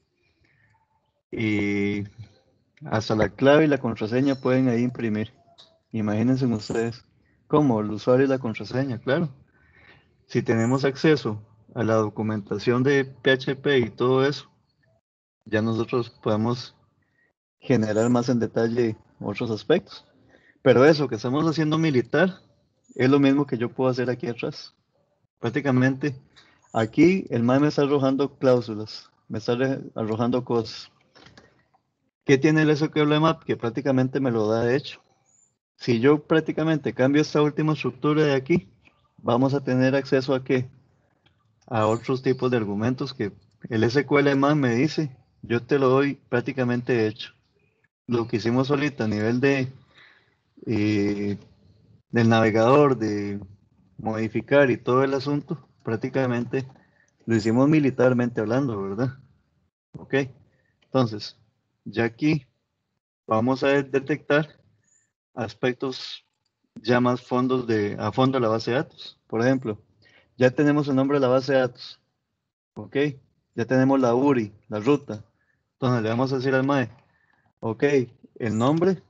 y hasta la clave y la contraseña pueden ahí imprimir. Imagínense ustedes, como el usuario y la contraseña, claro. Si tenemos acceso a la documentación de P H P y todo eso, ya nosotros podemos generar más en detalle otros aspectos. Pero eso que estamos haciendo militar es lo mismo que yo puedo hacer aquí atrás. Prácticamente aquí el M A E me está arrojando cláusulas, me está arrojando cosas. ¿Qué tiene el S Q L Map? Que prácticamente me lo da de hecho. Si yo prácticamente cambio esta última estructura de aquí, vamos a tener acceso a qué? a otros tipos de argumentos que el S Q L más me dice, yo te lo doy prácticamente hecho. Lo que hicimos ahorita a nivel de eh, del navegador, de modificar y todo el asunto, prácticamente lo hicimos militarmente hablando, ¿verdad? Ok, entonces, ya aquí vamos a detectar aspectos ya más fondos de, a fondo de la base de datos. Por ejemplo, ya tenemos el nombre de la base de datos, ok, ya tenemos la U R I, la ruta. Entonces le vamos a decir al M A E, ok, el nombre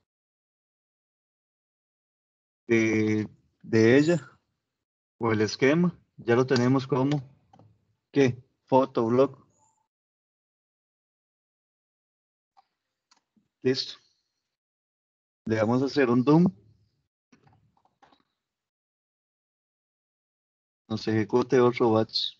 de, de ella o el esquema, ya lo tenemos como, ¿qué? Photolog. Listo. Le vamos a hacer un doom. Nos ejecute otro batch.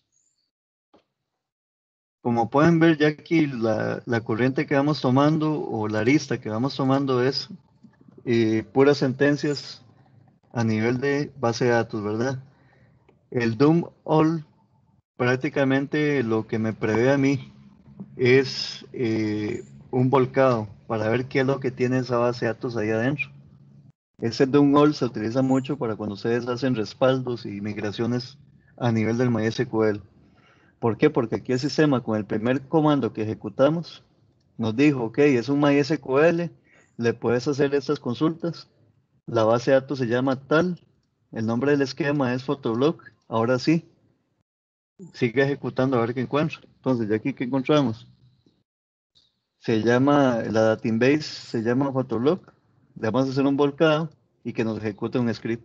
Como pueden ver ya aquí la, la corriente que vamos tomando o la lista que vamos tomando es eh, puras sentencias a nivel de base de datos, ¿verdad? El doom all prácticamente lo que me prevé a mí es eh, un volcado para ver qué es lo que tiene esa base de datos ahí adentro. Ese doom all se utiliza mucho para cuando ustedes hacen respaldos y migraciones a nivel del MySQL. ¿Por qué? Porque aquí el sistema con el primer comando que ejecutamos nos dijo, ok, es un MySQL, le puedes hacer estas consultas, la base de datos se llama tal, el nombre del esquema es Photolog, ahora sí, sigue ejecutando a ver qué encuentra. Entonces, ya aquí, ¿qué encontramos? Se llama, la database se llama Photolog, le vamos a hacer un volcado y que nos ejecute un script.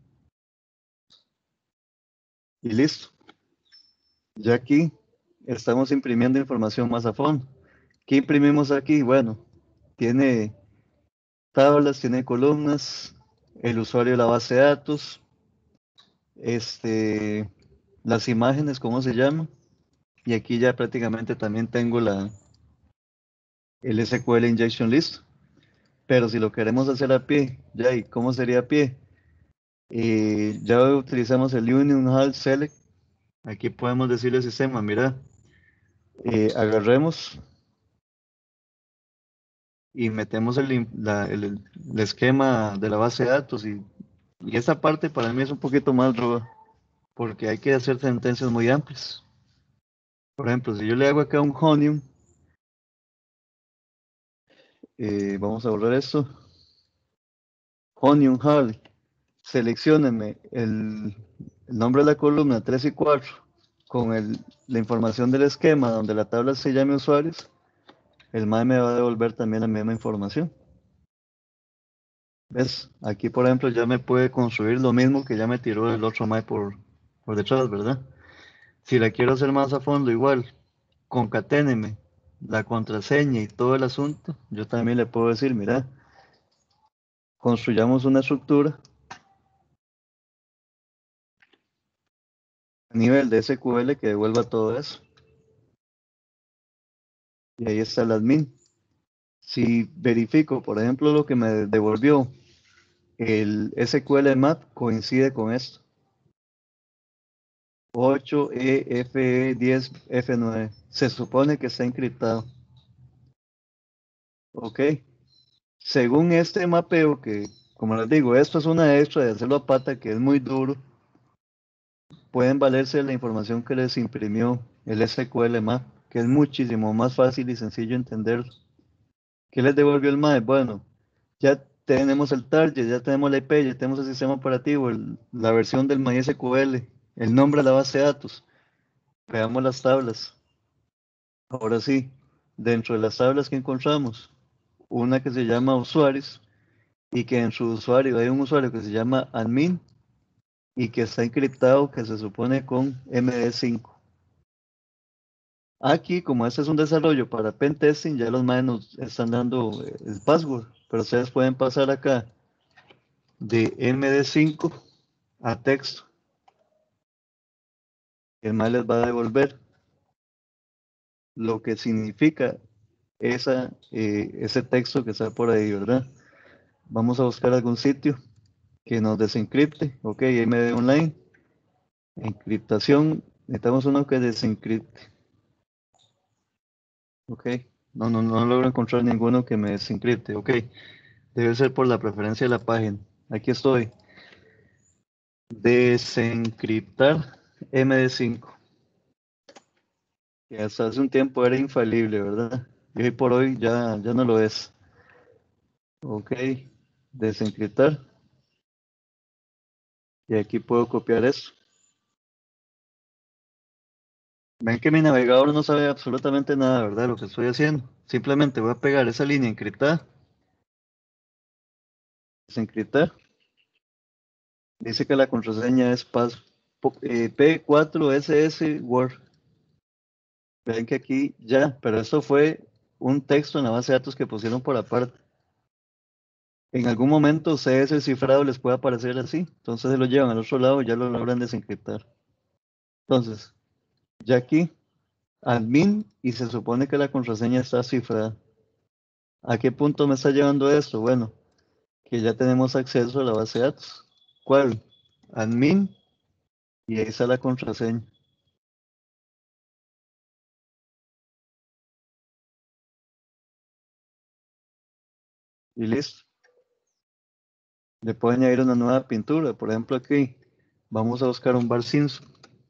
Y listo. Ya aquí estamos imprimiendo información más a fondo. ¿Qué imprimimos aquí? Bueno, tiene tablas, tiene columnas, el usuario de la base de datos, este, las imágenes, ¿cómo se llama? Y aquí ya prácticamente también tengo la, el S Q L Injection List. Pero si lo queremos hacer a pie, ya, ¿y cómo sería a pie? Eh, ya utilizamos el Union Halt Select. Aquí podemos decirle al sistema, mira, eh, agarremos y metemos el, la, el, el, esquema de la base de datos y, y esa parte para mí es un poquito más ruda porque hay que hacer sentencias muy amplias. Por ejemplo, si yo le hago acá un Honium, eh, vamos a borrar esto, Honium Hall, seleccionenme el, el nombre de la columna tres y cuatro con el, la información del esquema donde la tabla se llame usuarios, el M A E me va a devolver también la misma información. ¿Ves? Aquí, por ejemplo, ya me puede construir lo mismo que ya me tiró el otro M A E por, por detrás, ¿verdad? Si la quiero hacer más a fondo, igual, concaténeme la contraseña y todo el asunto, yo también le puedo decir, mira, construyamos una estructura a nivel de S Q L que devuelva todo eso. Y ahí está el admin. Si verifico, por ejemplo, lo que me devolvió el S Q L map coincide con esto. ocho E F E diez F nueve. Se supone que está encriptado. Ok. Según este mapeo, que como les digo, esto es una extra de hacerlo a pata, que es muy duro, pueden valerse de la información que les imprimió el S Q L map, que es muchísimo más fácil y sencillo entender. ¿Qué les devolvió el M A E? Bueno, ya tenemos el target, ya tenemos la I P, ya tenemos el sistema operativo, el, la versión del MySQL, el nombre de la base de datos. Veamos las tablas. Ahora sí, dentro de las tablas que encontramos, una que se llama usuarios y que en su usuario hay un usuario que se llama admin y que está encriptado que se supone con M D cinco. Aquí, como este es un desarrollo para pentesting, ya los más nos están dando el password, pero ustedes pueden pasar acá de M D cinco a texto. El más les va a devolver lo que significa esa, eh, ese texto que está por ahí, ¿verdad? Vamos a buscar algún sitio que nos desencripte. Ok, M D Online, encriptación. Necesitamos uno que desencripte. Ok. No, no, no logro encontrar ninguno que me desencripte. Ok. Debe ser por la preferencia de la página. Aquí estoy. Desencriptar M D cinco. Que hasta hace un tiempo era infalible, ¿verdad? Y hoy por hoy ya, ya no lo es. Ok. Desencriptar. Y aquí puedo copiar eso. Ven que mi navegador no sabe absolutamente nada, ¿verdad? Lo que estoy haciendo. Simplemente voy a pegar esa línea encriptada. Desencriptar. Dice que la contraseña es pas, eh, P cuatro S S Word. Ven que aquí ya, pero esto fue un texto en la base de datos que pusieron por aparte. En algún momento C S cifrado les puede aparecer así. Entonces se lo llevan al otro lado y ya lo logran desencriptar. Entonces, ya aquí, admin, y se supone que la contraseña está cifrada. ¿A qué punto me está llevando esto? Bueno, que ya tenemos acceso a la base de datos. ¿Cuál? Admin, y ahí está la contraseña. Y listo. Le puedo añadir una nueva pintura. Por ejemplo, aquí vamos a buscar un Bar Simpson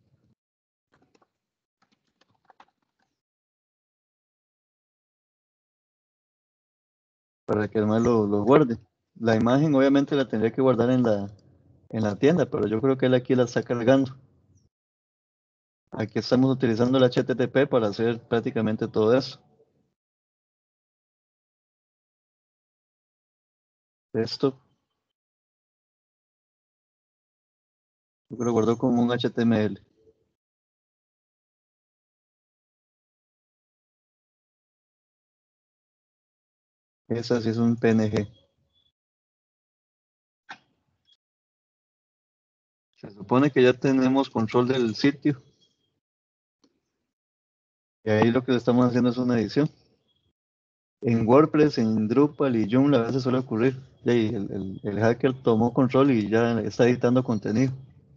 para que además lo, lo guarde. La imagen obviamente la tendría que guardar en la, en la tienda, pero yo creo que él aquí la está cargando. Aquí estamos utilizando el H T T P para hacer prácticamente todo eso. Esto yo lo guardo como un H T M L. Esa sí es un P N G. Se supone que ya tenemos control del sitio. Y ahí lo que estamos haciendo es una edición. En WordPress, en Drupal y Joomla a veces suele ocurrir. Y ahí el, el, el hacker tomó control y ya está editando contenido.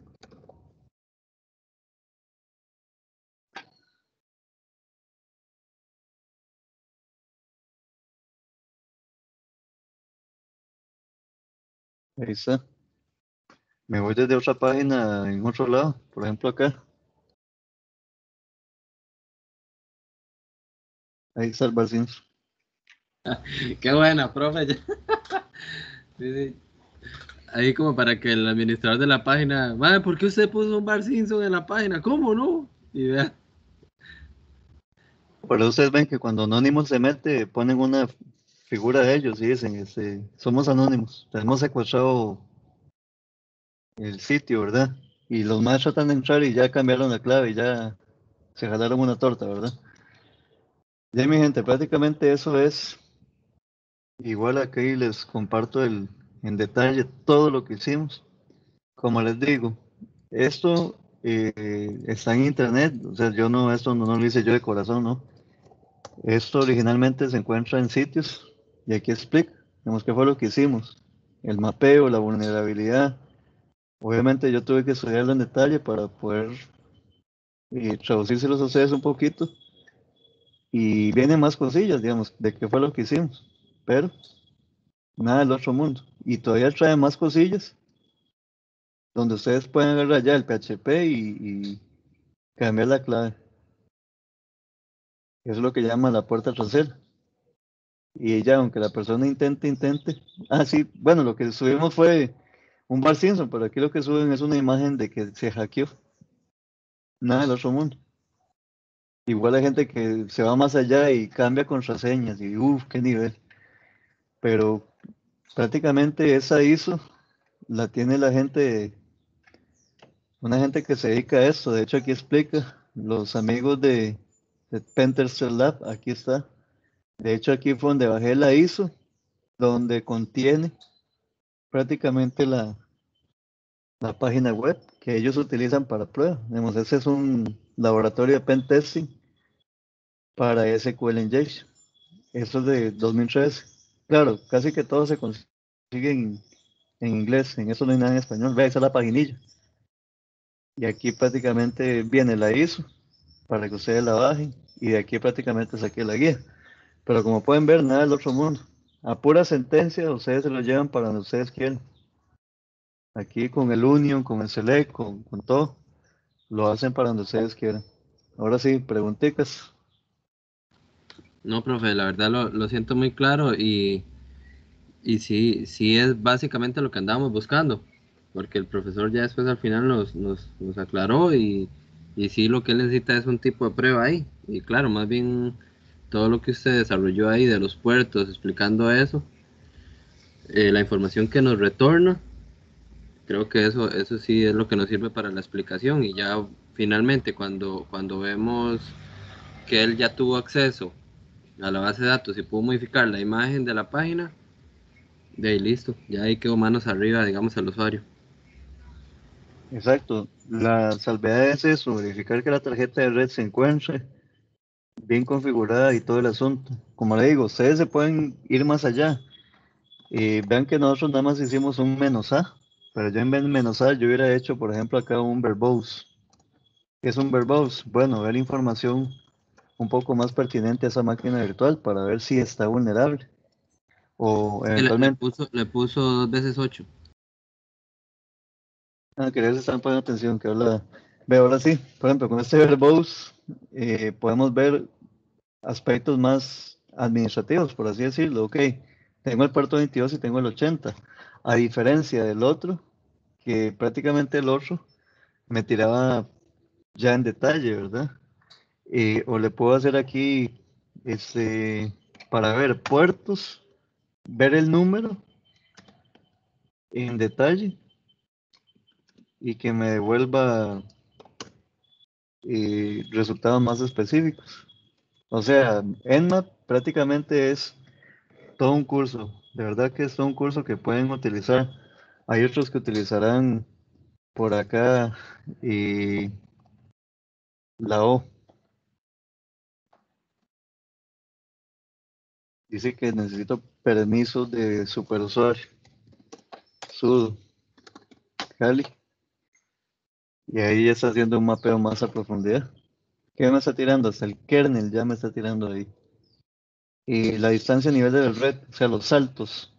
Ahí está. Me voy desde otra página en otro lado. Por ejemplo acá. Ahí está el Bar Simpson. Qué buena, profe. Sí, sí. Ahí como para que el administrador de la página, madre, ¿por qué usted puso un Bar Simpson en la página? ¿Cómo no? Y vea, Pero ustedes ven que cuando Anonymous se mete, ponen una figura de ellos y dicen, este, somos anónimos, tenemos secuestrado el sitio, ¿verdad? Y los más tratan de entrar y ya cambiaron la clave y ya se jalaron una torta, ¿verdad? Ya mi gente, prácticamente eso es. Igual aquí les comparto el, en detalle todo lo que hicimos. Como les digo, esto eh, está en internet, o sea, yo no, esto no, no lo hice yo de corazón, ¿no? Esto originalmente se encuentra en sitios y aquí explica, digamos, qué fue lo que hicimos. El mapeo, la vulnerabilidad. Obviamente yo tuve que estudiarlo en detalle para poder eh, traducírselos a ustedes un poquito. Y vienen más cosillas, digamos, de qué fue lo que hicimos. Pero nada del otro mundo. Y todavía trae más cosillas donde ustedes pueden agarrar ya el P H P y, y cambiar la clave. Eso es lo que llama la puerta trasera. Y ya, aunque la persona intente, intente. Ah, sí, bueno, lo que subimos fue un Bar Simpson, pero aquí lo que suben es una imagen de que se hackeó. Nada del otro mundo. Igual hay gente que se va más allá y cambia contraseñas y uff, qué nivel. Pero prácticamente esa I S O la tiene la gente, una gente que se dedica a esto. De hecho, aquí explica los amigos de, de Pentester Lab. Aquí está. De hecho, aquí fue donde bajé la I S O, donde contiene prácticamente la, la página web que ellos utilizan para prueba. Digamos, ese es un laboratorio de pentesting para S Q L Injection. Eso es de dos mil trece. Claro, casi que todo se consigue en, en inglés, en eso no hay nada en español. Vea, esa es la paginilla. y aquí prácticamente viene la I S O para que ustedes la bajen y de aquí prácticamente saqué la guía. Pero como pueden ver, nada del otro mundo. A pura sentencia, ustedes se lo llevan para donde ustedes quieran. Aquí con el Union, con el Select, con, con todo, lo hacen para donde ustedes quieran. Ahora sí, preguntitas. No, profe, la verdad lo, lo siento muy claro y, y sí, sí es básicamente lo que andábamos buscando, porque el profesor ya después al final nos, nos, nos aclaró y, y sí lo que él necesita es un tipo de prueba ahí. Y claro, más bien todo lo que usted desarrolló ahí de los puertos, explicando eso, eh, la información que nos retorna, creo que eso, eso sí es lo que nos sirve para la explicación y ya finalmente cuando, cuando vemos que él ya tuvo acceso a la base de datos y pudo modificar la imagen de la página, de ahí listo, ya ahí quedó manos arriba, digamos, al usuario. Exacto. La salvedad es eso, verificar que la tarjeta de red se encuentre bien configurada y todo el asunto. Como le digo, ustedes se pueden ir más allá. Eh, vean que nosotros nada más hicimos un menos A, pero yo en vez de menos A yo hubiera hecho, por ejemplo, acá un verbose. ¿Qué es un verbose? Bueno, ver información un poco más pertinente a esa máquina virtual para ver si está vulnerable o Que le, le eventualmente. puso, le puso dos veces ocho. Ah, que ya se están poniendo atención, que habla. Ve, ahora sí, por ejemplo, con este verbose eh, podemos ver aspectos más administrativos, por así decirlo. Ok, tengo el puerto veintidós y tengo el ochenta. A diferencia del otro, que prácticamente el otro me tiraba ya en detalle, ¿verdad? Eh, o le puedo hacer aquí, este, para ver puertos, ver el número en detalle y que me devuelva eh, resultados más específicos. O sea, Nmap prácticamente es todo un curso, de verdad que es todo un curso que pueden utilizar. Hay otros que utilizarán por acá y la O. Dice que necesito permisos de superusuario, sudo, Cali, y ahí ya está haciendo un mapeo más a profundidad. ¿Qué me está tirando? Hasta el kernel ya me está tirando ahí. Y la distancia a nivel de la red, o sea, los saltos,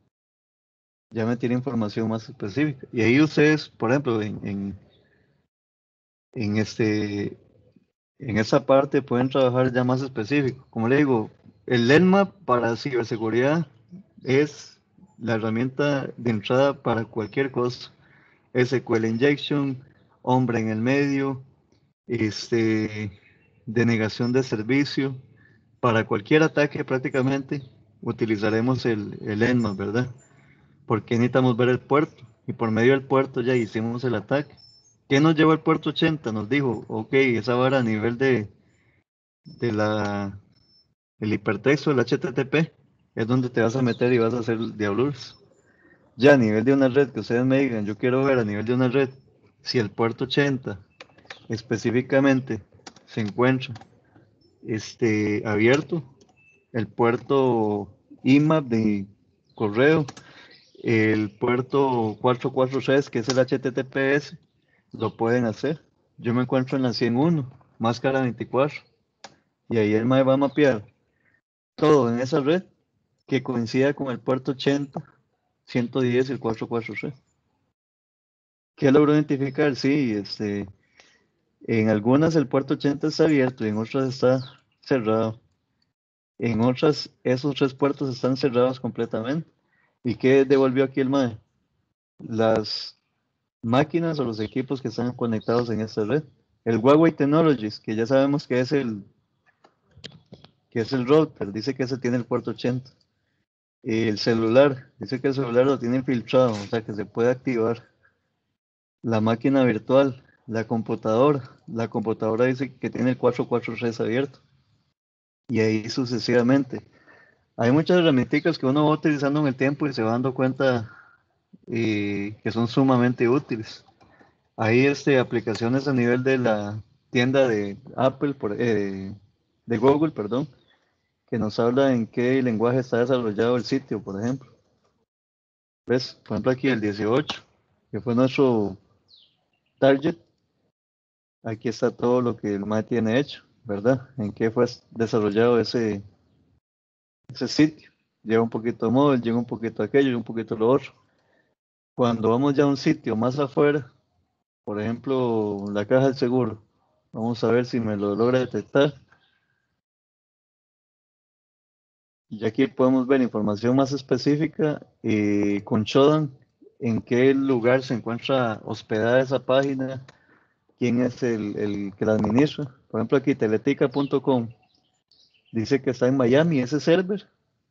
ya me tiene información más específica. Y ahí ustedes, por ejemplo, en, en, en este, en esa parte pueden trabajar ya más específico. Como le digo, el Nmap para ciberseguridad es la herramienta de entrada para cualquier cosa. S Q L Injection, hombre en el medio, este, denegación de servicio. Para cualquier ataque prácticamente utilizaremos el, el Nmap, ¿verdad? Porque necesitamos ver el puerto y por medio del puerto ya hicimos el ataque. ¿Qué nos llevó al puerto ochenta? Nos dijo, ok, esa vara a nivel de, de la, el hipertexto, el H T T P, es donde te vas a meter y vas a hacer diablos. Ya a nivel de una red, que ustedes me digan, yo quiero ver a nivel de una red, si el puerto ochenta específicamente se encuentra este, abierto, el puerto I M A P de correo, el puerto cuatrocientos cuarenta y tres, que es el H T T P S, lo pueden hacer. Yo me encuentro en la ciento uno, máscara veinticuatro, y ahí el M A E va a mapear todo en esa red que coincida con el puerto ochenta, ciento diez y el cuatrocientos cuarenta y tres. ¿Qué logró identificar? Sí, este, en algunas el puerto ochenta está abierto y en otras está cerrado. En otras, esos tres puertos están cerrados completamente. ¿Y qué devolvió aquí el M A E? Las máquinas o los equipos que están conectados en esta red. El Huawei Technologies, que ya sabemos que es el, que es el router, dice que ese tiene el puerto ochenta. El celular, dice que el celular lo tiene infiltrado, o sea que se puede activar. La máquina virtual, la computadora, la computadora dice que tiene el cuatrocientos cuarenta y tres abierto. Y ahí sucesivamente. Hay muchas herramientas que uno va utilizando en el tiempo y se va dando cuenta eh, que son sumamente útiles. Hay este, aplicaciones a nivel de la tienda de Apple, por, eh, de Google, perdón, que nos habla en qué lenguaje está desarrollado el sitio, por ejemplo. ¿Ves? Por ejemplo, aquí el dieciocho, que fue nuestro target, aquí está todo lo que el M A E tiene hecho, ¿verdad? En qué fue desarrollado ese, ese sitio. Lleva un poquito de móvil, lleva un poquito de aquello y un poquito de lo otro. Cuando vamos ya a un sitio más afuera, por ejemplo, la caja del seguro, vamos a ver si me lo logra detectar. Y aquí podemos ver información más específica eh, con Shodan, en qué lugar se encuentra hospedada esa página, quién es el, el que la administra. Por ejemplo, aquí teletica punto com dice que está en Miami ese server,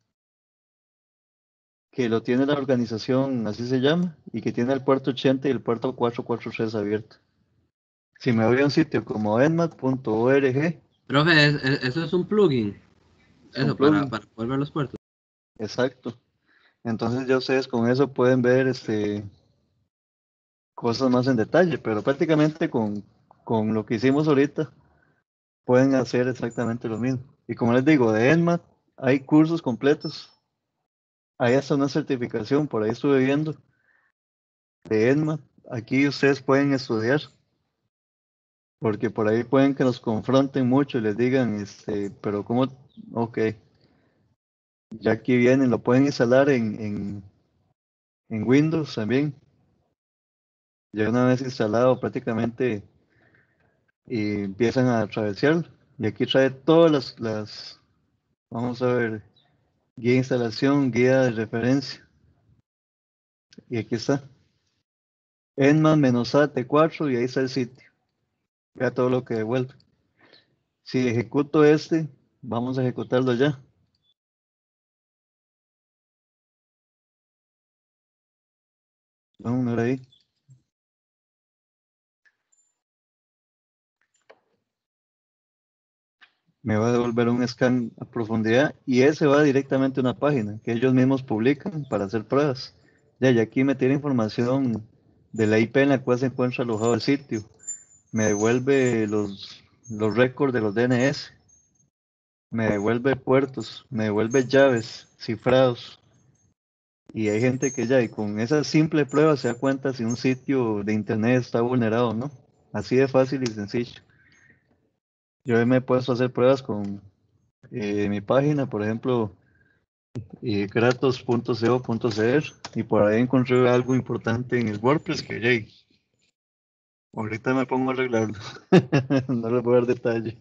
que lo tiene la organización, así se llama, y que tiene el puerto ochenta y el puerto cuatrocientos cuarenta y tres abierto. Si me voy a un sitio como enmat punto org, Profe, es- es- eso es un plugin. es un Eso, para, plugin, para poder ver los puertos. exacto. Entonces ya ustedes con eso pueden ver este, cosas más en detalle, pero prácticamente con, con lo que hicimos ahorita pueden hacer exactamente lo mismo. Y como les digo, de Enmat hay cursos completos, hay hasta una certificación, por ahí estuve viendo, de Enmat. Aquí ustedes pueden estudiar, porque por ahí pueden que nos confronten mucho y les digan, este, pero cómo, ok, ya aquí vienen, lo pueden instalar en, en, en Windows también. Ya una vez instalado prácticamente y empiezan a traversear. Y aquí trae todas las, las, vamos a ver, guía de instalación, guía de referencia. Y aquí está. Enman-A T cuatro y ahí está el sitio. Vea todo lo que devuelve. Si ejecuto este, vamos a ejecutarlo ya. Vamos a ver ahí. Me va a devolver un scan a profundidad y ese va directamente a una página que ellos mismos publican para hacer pruebas. Ya, y aquí me tiene información de la I P en la cual se encuentra alojado el sitio. Me devuelve los, los récords de los D N S, me devuelve puertos, me devuelve llaves, cifrados. Y hay gente que ya y con esa simple prueba se da cuenta si un sitio de internet está vulnerado o no. Así de fácil y sencillo. Yo me he puesto a hacer pruebas con eh, mi página, por ejemplo, eh, kratos punto co punto c r, y por ahí encontré algo importante en el WordPress que ya, ahorita me pongo a arreglarlo. No les voy a dar detalle.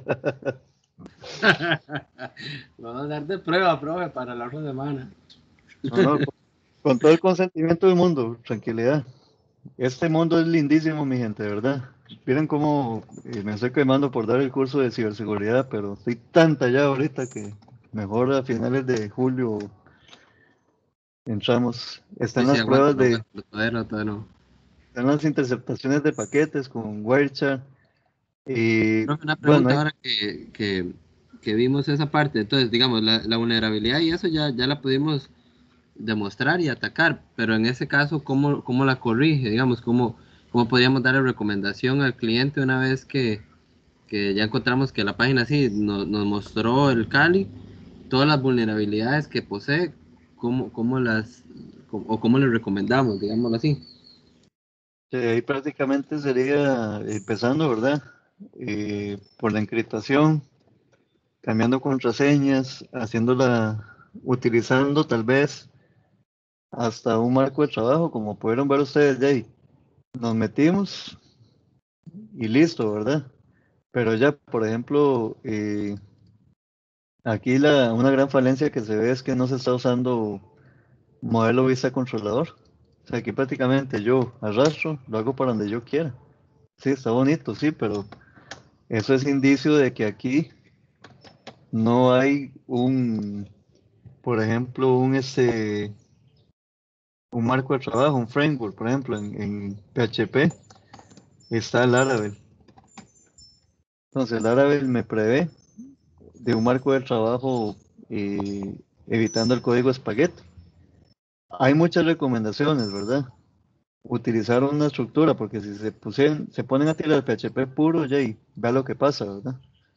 Vamos a dar de prueba, profe, para la otra semana. No, no, con, con todo el consentimiento del mundo, tranquilidad. Este mundo es lindísimo, mi gente, de verdad. Miren cómo eh, me estoy quemando por dar el curso de ciberseguridad, pero estoy tan tallado ahorita que mejor a finales de julio entramos. Sí, Están sí, las aguanta, pruebas no, de, aguanta, todavía no, todavía no. están las interceptaciones de paquetes con Wireshark. Y Profe, una bueno, pregunta hay, ahora que, que, que vimos esa parte. Entonces, digamos, la, la vulnerabilidad y eso ya, ya la pudimos demostrar y atacar, pero en ese caso, ¿cómo, cómo la corrige? Digamos, ¿cómo, cómo podríamos darle recomendación al cliente una vez que, que ya encontramos que la página sí nos, nos mostró el Cali, todas las vulnerabilidades que posee, cómo, cómo las, cómo- o cómo le recomendamos, digámoslo así. eh, ahí prácticamente sería empezando, ¿verdad? Eh, por la encriptación, cambiando contraseñas, haciéndola, utilizando tal vez hasta un marco de trabajo, como pudieron ver ustedes de ahí. Nos metimos y listo, ¿verdad? Pero ya, por ejemplo, eh, aquí la, una gran falencia que se ve es que no se está usando modelo vista controlador. O sea, aquí prácticamente yo arrastro, lo hago para donde yo quiera. Sí, está bonito, sí, pero eso es indicio de que aquí no hay un, por ejemplo, un este, un marco de trabajo, un framework, por ejemplo, en, en P H P está el Laravel. Entonces, el Laravel me prevé de un marco de trabajo eh, evitando el código espagueti. Hay muchas recomendaciones, ¿verdad? Utilizar una estructura, porque si se, pusieran, se ponen a tirar el P H P puro, ya y vea lo que pasa, ¿verdad?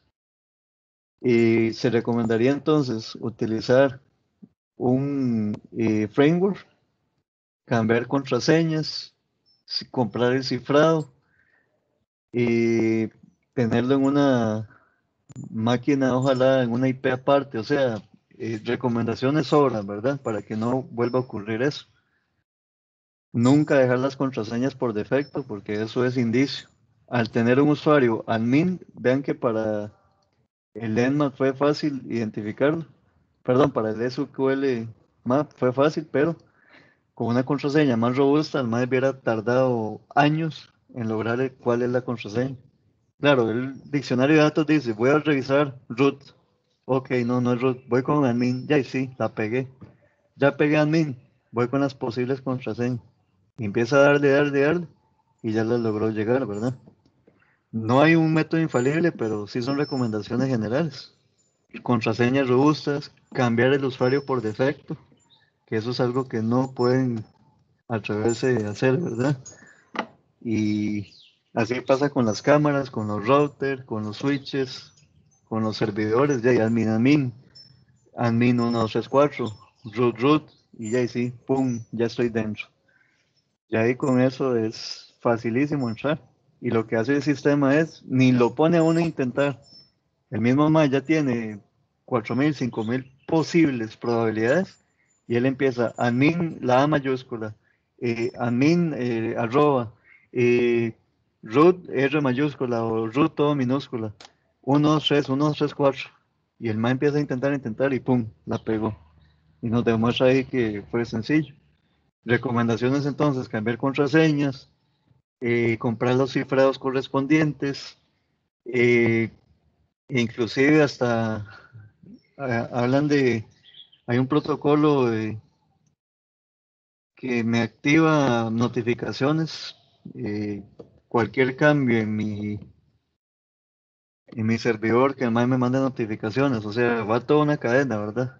Y se recomendaría entonces utilizar un eh, framework, cambiar contraseñas, si- comprar el cifrado y tenerlo en una máquina, ojalá en una I P aparte, o sea, eh, recomendaciones sobran, ¿verdad? Para que no vuelva a ocurrir eso. Nunca dejar las contraseñas por defecto, porque eso es indicio. Al tener un usuario admin, vean que para el Nmap fue fácil identificarlo. Perdón, para el S Q L Map fue fácil, pero con una contraseña más robusta, el M A E hubiera tardado años en lograr el- cuál es la contraseña. Claro, el diccionario de datos dice, voy a revisar root. Ok, no, no es root. Voy con admin. Ya, y sí, la pegué. Ya pegué admin. Voy con las posibles contraseñas. Y empieza a darle, darle, darle. Y ya las logró llegar, ¿verdad? No hay un método infalible, pero sí son recomendaciones generales. Contraseñas robustas, cambiar el usuario por defecto, que eso es algo que no pueden atreverse a hacer, ¿verdad? Y así pasa con las cámaras, con los routers, con los switches, con los servidores, ya, y admin, admin, admin uno dos tres cuatro, root, root, y ya, y sí, pum, ya estoy dentro. Y ahí con eso es facilísimo entrar. Y lo que hace el sistema es, ni lo pone a uno a intentar. El mismo M A ya tiene cuatro mil, cinco mil posibles probabilidades y él empieza admin, la A mayúscula, eh, admin, eh, arroba, eh, root R mayúscula o root todo minúscula, uno dos tres, uno dos tres cuatro. Y el M A empieza a intentar, intentar y pum, la pegó. Y nos demuestra ahí que fue sencillo. Recomendaciones entonces, cambiar contraseñas, eh, comprar los cifrados correspondientes, eh, inclusive hasta ah, hablan de, hay un protocolo de- que me activa notificaciones, eh, cualquier cambio en mi, en mi servidor que además me mande notificaciones, o sea, va toda una cadena, ¿verdad?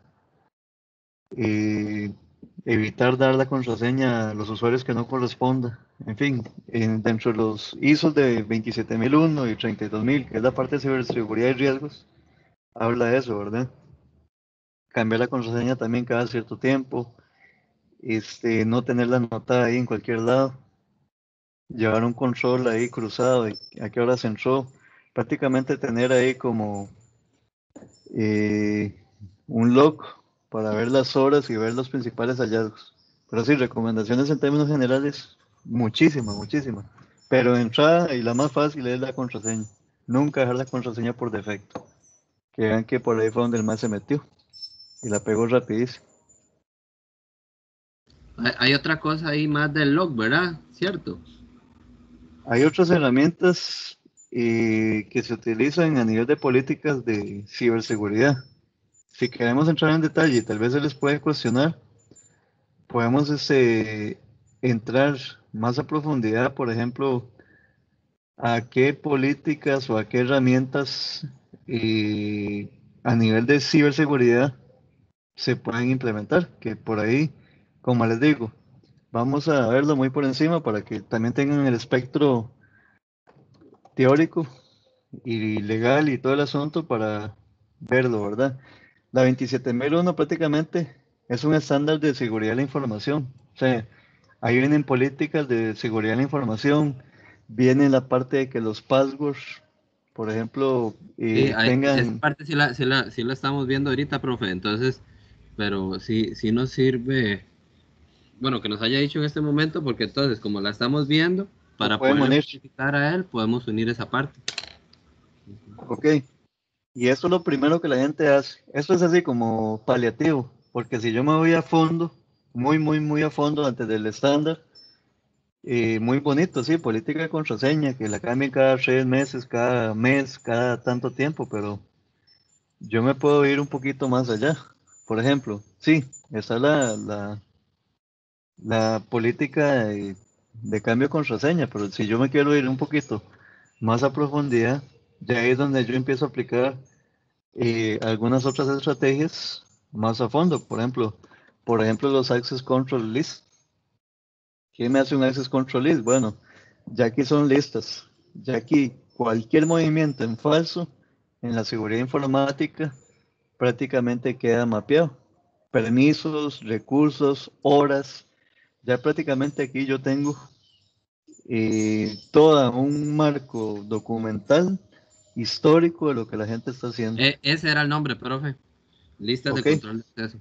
Eh, evitar dar la contraseña a los usuarios que no corresponda, en fin, en- dentro de los I S Os de veintisiete mil uno y treinta y dos mil, que es la parte de ciberseguridad y riesgos, habla de eso, ¿verdad? Cambiar la contraseña también cada cierto tiempo, este, no tenerla anotada ahí en cualquier lado, llevar un control ahí cruzado de a qué hora se entró, prácticamente tener ahí como eh, un log para ver las horas y ver los principales hallazgos. Pero sí, recomendaciones en términos generales, muchísimas, muchísimas. Pero entrada y la más fácil es la contraseña. Nunca dejar la contraseña por defecto. Que vean que por ahí fue donde el más se metió y la pegó rapidísimo. Hay, hay otra cosa ahí más del log, ¿verdad? ¿Cierto? Hay otras herramientas eh, que se utilizan a nivel de políticas de ciberseguridad. Si queremos entrar en detalle, tal vez se les puede cuestionar, podemos este, entrar más a profundidad, por ejemplo, a qué políticas o a qué herramientas eh, a nivel de ciberseguridad se pueden implementar, que por ahí, como les digo, vamos a verlo muy por encima para que también tengan el espectro teórico y legal y todo el asunto para verlo, ¿verdad? La veintisiete mil uno prácticamente es un estándar de seguridad de la información. O sea, ahí vienen políticas de seguridad de la información, viene la parte de que los passwords, por ejemplo, Sí, eh, hay- esa tengan, parte sí la, sí la, sí la estamos viendo ahorita, profe. Entonces, pero sí, sí nos sirve, bueno, que nos haya dicho en este momento, porque entonces, como la estamos viendo, lo para pueden poderle unir. modificar a él, podemos unir esa parte. Ok, y esto es lo primero que la gente hace. Esto es así como paliativo, porque si yo me voy a fondo, muy, muy, muy a fondo antes del estándar, y muy bonito, sí, política de contraseña, que la cambien cada tres meses, cada mes, cada tanto tiempo, pero yo me puedo ir un poquito más allá. Por ejemplo, sí, está la, la, la política de, de cambio de contraseña, pero si yo me quiero ir un poquito más a profundidad, ya ahí es donde yo empiezo a aplicar eh, algunas otras estrategias más a fondo. Por ejemplo, por ejemplo, los Access Control List. ¿Qué me hace un Access Control List? Bueno, ya aquí son listas. Ya aquí cualquier movimiento en falso en la seguridad informática prácticamente queda mapeado. Permisos, recursos, horas. Ya prácticamente aquí yo tengo eh, todo un marco documental histórico de lo que la gente está haciendo. E- ese era el nombre, profe. Listas de ¿Ok? control de acceso.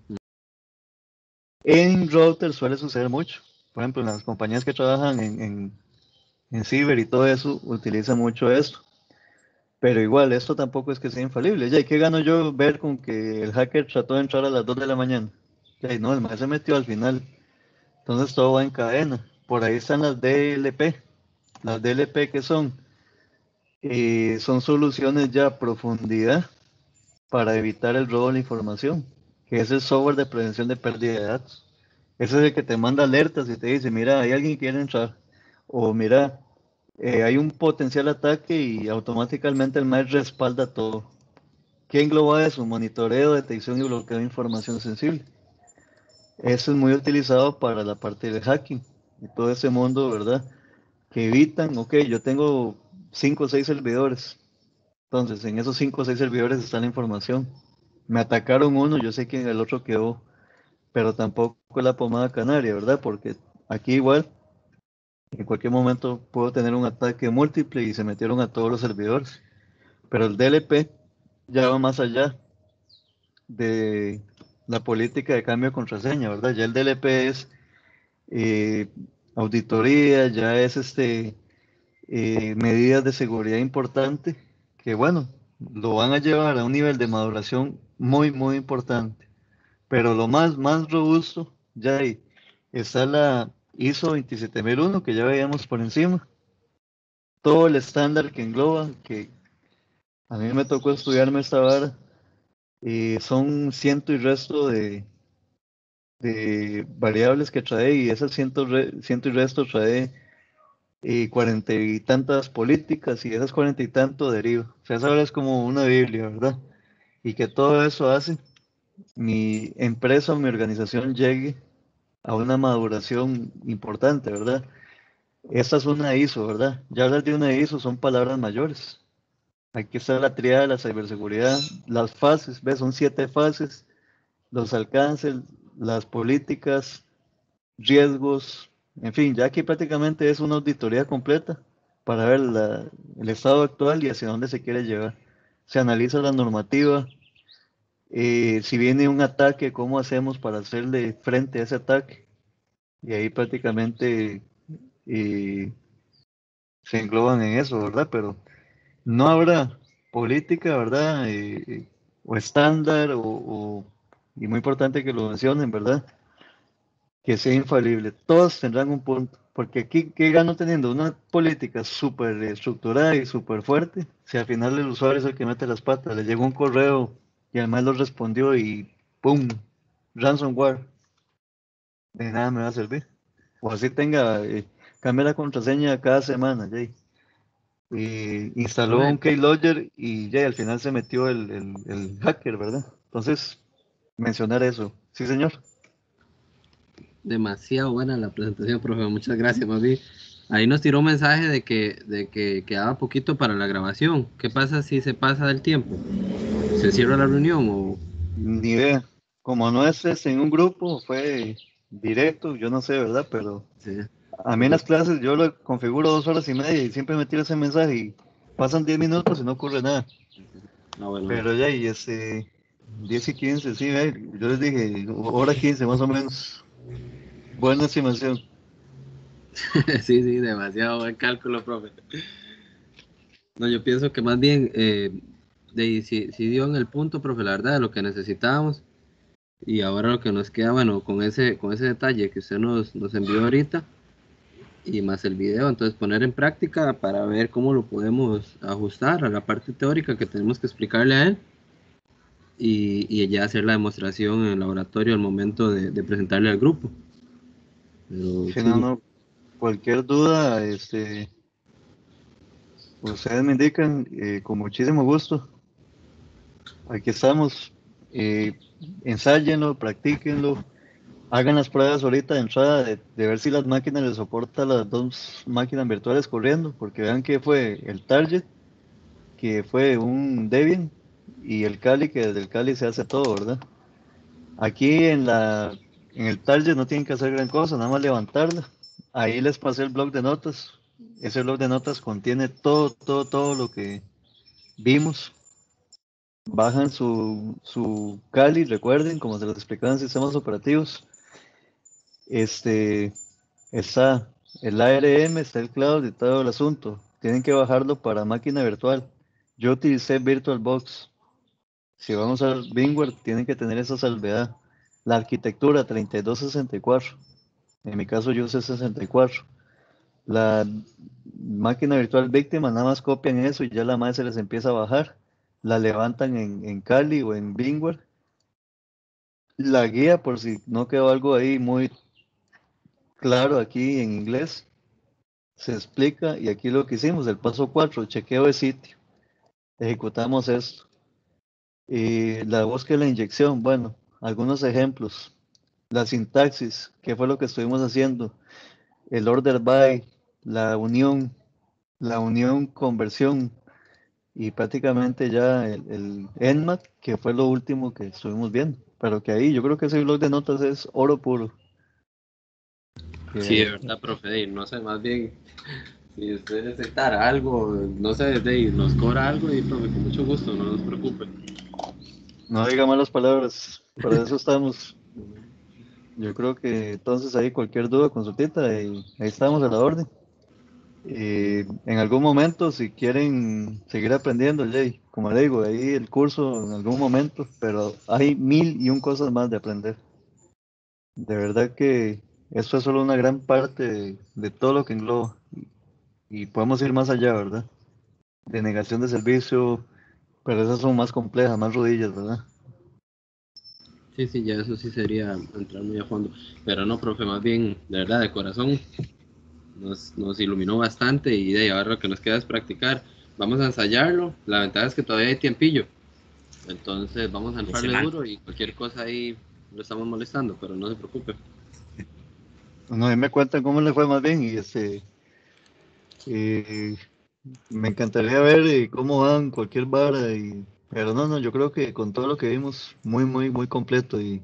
En router suele suceder mucho. Por ejemplo, en las compañías que trabajan en, en, en ciber y todo eso, utilizan mucho esto. Pero igual, esto tampoco es que sea infalible. Ya, ¿y qué gano yo ver con que el hacker trató de entrar a las dos de la mañana? Ya, y no, el más se metió al final. Entonces todo va en cadena. Por ahí están las D L P. Las D L P que son, eh, son soluciones ya a profundidad para evitar el robo de la información, que es el software de prevención de pérdida de datos. Ese es el que te manda alertas y te dice, mira, hay alguien que quiere entrar. O mira, eh, hay un potencial ataque y automáticamente el M A E respalda todo. ¿Qué engloba eso? Monitoreo, detección y bloqueo de información sensible. Eso es muy utilizado para la parte del hacking y todo ese mundo, ¿verdad? Que evitan, ok, yo tengo cinco o seis servidores. Entonces, en esos cinco o seis servidores está la información. Me atacaron uno, yo sé que en el otro quedó, pero tampoco es la pomada canaria, ¿verdad? Porque aquí igual, en cualquier momento puedo tener un ataque múltiple y se metieron a todos los servidores. Pero el D L P ya va más allá de la política de cambio de contraseña, ¿verdad? Ya el D L P es eh, auditoría, ya es este eh, medidas de seguridad importante que bueno, lo van a llevar a un nivel de maduración muy muy importante. Pero lo más más robusto ya ahí está la ISO veintisiete mil uno que ya veíamos por encima, todo el estándar que engloba, que a mí me tocó estudiarme esta vara, y son ciento y resto de de variables que trae y esas ciento, re, ciento y resto trae eh, cuarenta y tantas políticas y esas cuarenta y tanto deriva. O sea, esa ahora es como una Biblia, ¿verdad? Y que todo eso hace mi empresa o mi organización llegue a una maduración importante, ¿verdad? Esta es una ISO, ¿verdad? Ya hablar de una ISO son palabras mayores. Aquí está la triada de la ciberseguridad, las fases, ¿ves? Son siete fases, los alcances, las políticas, riesgos, en fin, ya aquí prácticamente es una auditoría completa para ver la- el estado actual y hacia dónde se quiere llevar. Se analiza la normativa, eh, si viene un ataque, cómo hacemos para hacerle frente a ese ataque. Y ahí prácticamente eh, se engloban en eso, ¿verdad? Pero no habrá política, ¿verdad? Eh, o estándar, o, o- y muy importante que lo mencionen, ¿verdad? Que sea infalible. Todos tendrán un punto, porque aquí, ¿qué gano teniendo una política súper estructurada y súper fuerte? Si al final el usuario es el que mete las patas, le llegó un correo y además lo respondió y ¡pum! Ransomware, de nada me va a servir. O así tenga, eh, cambia la contraseña cada semana, Jay. Y instaló un Profe, keylogger y ya al final se metió el, el, el hacker, ¿verdad? Entonces, mencionar eso. Sí, señor. demasiado buena la presentación, profe. Muchas gracias, más bien. Ahí nos tiró un mensaje de que, de que quedaba poquito para la grabación. ¿Qué pasa si se pasa del tiempo? ¿Se cierra la reunión o...? Ni idea. Como no es este, en un grupo, fue directo, yo no sé, ¿verdad? Pero Sí, a mí en porque... las clases yo lo configuro dos horas y media y siempre me tira ese mensaje y pasan diez minutos y no ocurre nada. Ah, bueno. Pero ya, y este, diez y quince sí, ve, yo les dije, hora quince más o menos. Buena estimación. Sí, sí, demasiado buen cálculo, profe. No, yo pienso que más bien, eh, de, si, si dio en el punto, profe, la verdad, de lo que necesitábamos. Y ahora lo que nos queda, bueno, con ese, con ese detalle que usted nos, nos envió ahorita y más el video, entonces poner en práctica para ver cómo lo podemos ajustar a la parte teórica que tenemos que explicarle a él y, y ya hacer la demostración en el laboratorio al momento de, de presentarle al grupo. Pero Si no, sí, no, cualquier duda, este, ustedes me indican, eh, con muchísimo gusto. Aquí estamos. Eh, Ensáyenlo, practíquenlo. Hagan las pruebas ahorita de entrada de, de ver si las máquinas les soportan las dos máquinas virtuales corriendo, porque vean que fue el target, que fue un Debian, y el Kali, que desde el Kali se hace todo, ¿verdad? Aquí en la en el target no tienen que hacer gran cosa, nada más levantarla. Ahí les pasé el blog de notas, ese blog de notas contiene todo, todo, todo lo que vimos. Bajan su, su Kali, recuerden, como se los explicaba en sistemas operativos. Este, está el A R M, está el cloud y todo el asunto. Tienen que bajarlo para máquina virtual. Yo utilicé VirtualBox. Si van a usar VMware, tienen que tener esa salvedad. La arquitectura treinta y dos sesenta y cuatro. En mi caso yo usé sesenta y cuatro. La máquina virtual víctima, nada más copian eso y ya la madre se les empieza a bajar. La levantan en, en Kali o en VMware. La guía, por si no quedó algo ahí muy claro aquí en inglés, se explica y aquí lo que hicimos, el paso cuatro, chequeo de sitio. Ejecutamos esto. Y la búsqueda de la inyección, bueno, algunos ejemplos. La sintaxis, que fue lo que estuvimos haciendo. El order by, la unión, la unión conversión y prácticamente ya el, el Nmat, que fue lo último que estuvimos viendo. Pero que ahí yo creo que ese blog de notas es oro puro. Sí, de Que, verdad, profe, y no sé, más bien, si usted necesitara algo, no sé, de, nos cobra algo y profe, con mucho gusto, no nos preocupe. no diga malas palabras, para eso estamos. Yo creo que entonces ahí cualquier duda, consultita, y ahí estamos a la orden. Y en algún momento, si quieren seguir aprendiendo, Jay, como le digo, ahí el curso en algún momento, pero hay mil y un cosas más de aprender. De verdad que esto es solo una gran parte de, de todo lo que engloba. Y podemos ir más allá, ¿verdad? De negación de servicio, pero esas son más complejas, más rodillas, ¿verdad? Sí, sí, ya eso sí sería entrar muy a fondo. Pero no, profe, más bien, de verdad, de corazón, nos, nos iluminó bastante y de ahí ahora lo que nos queda es practicar. Vamos a ensayarlo. La ventaja es que todavía hay tiempillo. Entonces vamos a entrarle Excelente. duro y cualquier cosa ahí lo estamos molestando, pero no se preocupe. No, ahí me cuentan cómo le fue más bien y este, y me encantaría ver eh, cómo van cualquier vara y, pero no, no, yo creo que con todo lo que vimos, muy, muy, muy completo y,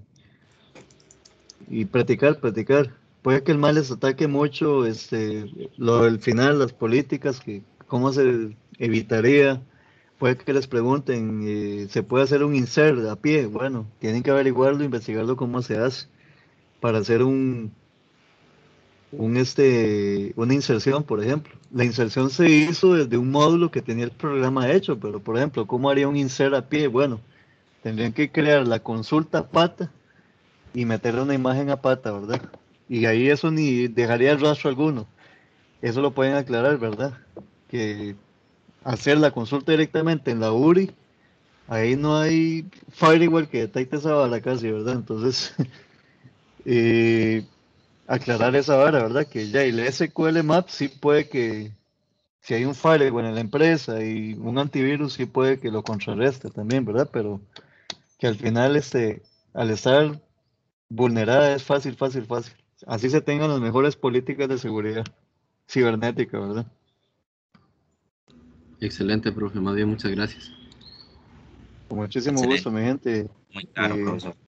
y practicar, practicar. Puede que el mal les ataque mucho, este, lo del final, las políticas, que cómo se evitaría. Puede que les pregunten, eh, ¿se puede hacer un insert a pie? Bueno, tienen que averiguarlo, investigarlo cómo se hace para hacer un, un este, una inserción, por ejemplo. La inserción se hizo desde un módulo que tenía el programa hecho, pero por ejemplo, ¿cómo haría un insert a pie? Bueno, tendrían que crear la consulta pata y meterle una imagen a pata, ¿verdad? Y ahí eso ni dejaría rastro alguno. Eso lo pueden aclarar, ¿verdad? Que hacer la consulta directamente en la U R I, ahí no hay firewall que detecte esa vara casi, ¿verdad? Entonces, eh, aclarar esa vara, ¿verdad? Que ya el S Q L Map sí puede que, si hay un firewall en la empresa y un antivirus sí puede que lo contrarreste también, ¿verdad? Pero que al final, este, al estar vulnerada es fácil, fácil, fácil. Así se tengan las mejores políticas de seguridad cibernética, ¿verdad? Excelente, profe, más bien muchas gracias. Con muchísimo gusto, Excelente. mi gente. Muy claro, Eh, profesor.